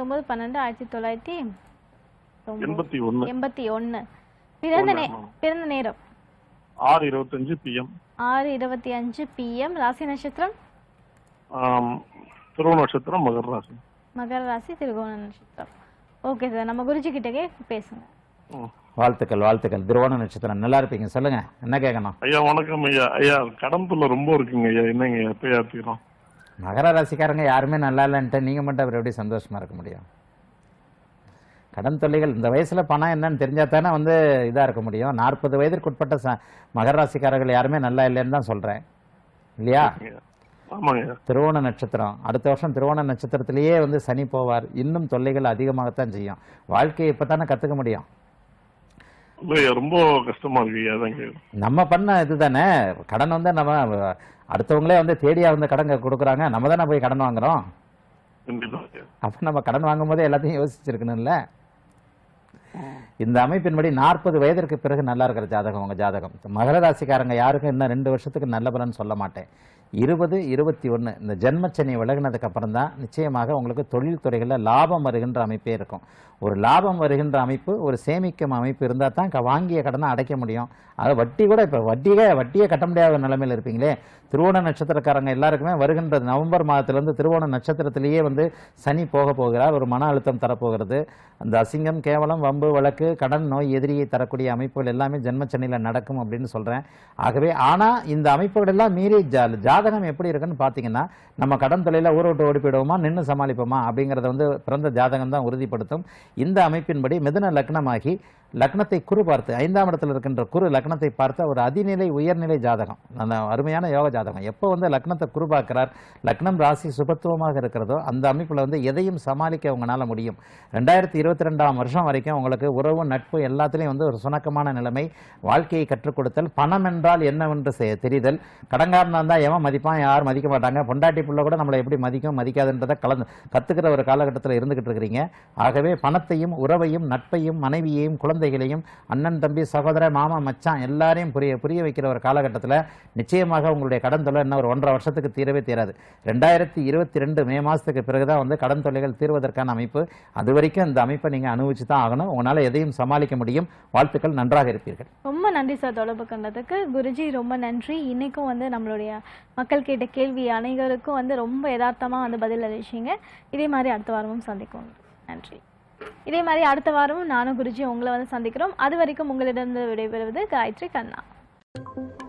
29/12/1981. பிறந்த நேரம் 6:25 PM. 6:25 PM. ராசி நட்சத்திரம் திருவோண நட்சத்திரம், மகர ராசி. மகர ராசி, திருவோண நட்சத்திரம். ஓகே சார், நம்ம குருஜி கிட்டே பேசுங்க. வாழ்த்துக்கள். திருவோண நட்சத்திரம் நல்லா இருப்பீங்க. சொல்லுங்க, என்ன கேட்கணும்? ஐயா வணக்கம் ஐயா. ஐயா கடன் தொல்லை ரொம்ப இருக்குங்க ஐயா, என்னங்க எப்ப ஏத்துக்கிறோம்? மகர ராசிக்காரங்க யாருமே நல்லா இல்லைன்ட்டு நீங்க மட்டும் அவர் எப்படி சந்தோஷமா இருக்க முடியும்? கடன் தொல்லைகள் இந்த வயசுல பணம் என்னன்னு தெரிஞ்சா தானே வந்து இதா இருக்க முடியும். 40 வயதிற்கு உட்பட்ட மகர ராசிக்காரர்கள் யாருமே நல்லா இல்லைன்னு தான் சொல்றேன், இல்லையா? திருவோண நட்சத்திரம், அடுத்த வருஷம் திருவோண நட்சத்திரத்திலேயே வந்து சனி போவார். இன்னும் தொல்லைகள் அதிகமாகத்தான் செய்யும். வாழ்க்கையை இப்பதானே கத்துக்க முடியும். ரொம்ப கஷ்டமா இருக்கு. நம்ம பண்ண இதுதானே கடன் வந்து நம்ம அடுத்தவங்களே வந்து தேடியா வந்து கடன் கொடுக்குறாங்க, நம்ம தானே போய் கடன் வாங்குறோம். அப்ப நம்ம கடன் வாங்கும் போதே எல்லாத்தையும் யோசிச்சிருக்கணும்ல. இந்த அமைப்பின்படி 40 வயதிற்கு பிறகு நல்லா இருக்கிற ஜாதகம் உங்க ஜாதகம். மகர ராசிக்காரங்க யாருக்கும் இன்னும் 2 வருஷத்துக்கு நல்ல பலன் சொல்ல மாட்டேன். 20-21 இந்த ஜென்மச்சனி விலகினதுக்கு அப்புறம் தான் நிச்சயமாக உங்களுக்கு தொழில் துறைகளில் லாபம் வருகின்ற அமைப்பே இருக்கும். ஒரு லாபம் வருகின்ற அமைப்பு, ஒரு சேமிக்கும் அமைப்பு இருந்தால் தான் வாங்கிய கடனை அடைக்க முடியும். அது வட்டி கூட இப்போ வட்டியே கட்ட முடியாத நிலைமையில் இருப்பீங்களே. திருவோண நட்சத்திரக்காரங்க எல்லாருக்குமே வருகின்ற நவம்பர் மாதத்திலிருந்து திருவோண நட்சத்திரத்திலேயே வந்து சனி போகிறார். ஒரு மன அழுத்தம் தரப்போகிறது. அந்த அசிங்கம், கேவலம், வம்பு, வழக்கு, கடன், நோய், எதிரியை தரக்கூடிய அமைப்புகள் எல்லாமே ஜென்மச்சனியில் நடக்கும் அப்படின்னு சொல்கிறேன். ஆகவே ஆனால் இந்த அமைப்புகள் எல்லாம் மீறி ஜாதகம் எப்படி இருக்குன்னு பார்த்தீங்கன்னா, நம்ம கடன் தொழில ஊரை விட்டு ஓடி போயிடுவோமா, நின்று சமாளிப்போமா அப்படிங்கிறத வந்து பிறந்த ஜாதகம் தான் உறுதிப்படுத்தும். இந்த அமைப்பின்படி மிதுன லக்னமாகி லக்னத்தை குரு பார்த்து 5ஆம் இடத்துல இருக்கின்ற குரு லக்னத்தை பார்த்த ஒரு அதிநிலை உயர்நிலை ஜாதகம், அந்த அருமையான யோக ஜாதகம். எப்போ வந்து லக்னத்தை குரு பார்க்கிறார், லக்னம் ராசி சுபத்துவமாக இருக்கிறதோ அந்த அமைப்பில் வந்து எதையும் சமாளிக்க உங்களால் முடியும். 2022ஆம் வருஷம் வரைக்கும் உங்களுக்கு உறவு, நட்பு எல்லாத்துலேயும் வந்து ஒரு சுணக்கமான நிலைமை, வாழ்க்கையை கற்றுக் கொடுத்தல், பணம் என்றால் என்னவென்று தெரிதல். கடங்காரனாக இருந்தால் எவன் மதிப்பான், யார் மதிக்க மாட்டாங்க, பொண்டாட்டி புள்ள கூட நம்மளை எப்படி மதிக்கும் மதிக்காதுன்றதை கற்றுக்கிற ஒரு காலகட்டத்தில் இருந்துகிட்டு இருக்கிறீங்க. ஆகவே பணத்தையும், உறவையும், நட்பையும், மனைவியையும், குழந்தைகளையும், அண்ணன், தம்பி, சகோதர, மாமா, மச்சான் எல்லாரையும் புரிய வைக்கிற ஒரு காலகட்டத்தில் நிச்சயமாக உங்களுடைய கடன் தொல்லை இன்னும் ஒரு 1.5 வருஷத்துக்கு தீரவே தீராது. 2022 மே மாதத்துக்கு பிறகுதான் வந்து கடன் தொல்லைகள் தீர்வதற்கான அமைப்பு. அது வரைக்கும் இந்த அமைப்பை நீங்கள் அனுபவிச்சு தான் ஆகணும். உங்களால் எதையும் சமாளிக்க முடியும். வாழ்த்துக்கள், நன்றாக இருப்பீர்கள். ரொம்ப நன்றி சார் தொடர்பு கொண்டதுக்கு. குருஜி ரொம்ப நன்றி. இன்னைக்கும் வந்து நம்மளுடைய மக்கள் கேட்ட கேள்வி அனைவருக்கும் வந்து ரொம்ப யதார்த்தமாக வந்து பதில் அளிச்சிங்க. இதே மாதிரி அடுத்த வாரமும் சந்திக்கும். நன்றி. இதே மாதிரி அடுத்த வாரமும் நானும் குருஜி உங்களை வந்து சந்திக்கிறோம். அது வரைக்கும் உங்களிடம் விடைபெறுவது காயத்ரி கண்ணா.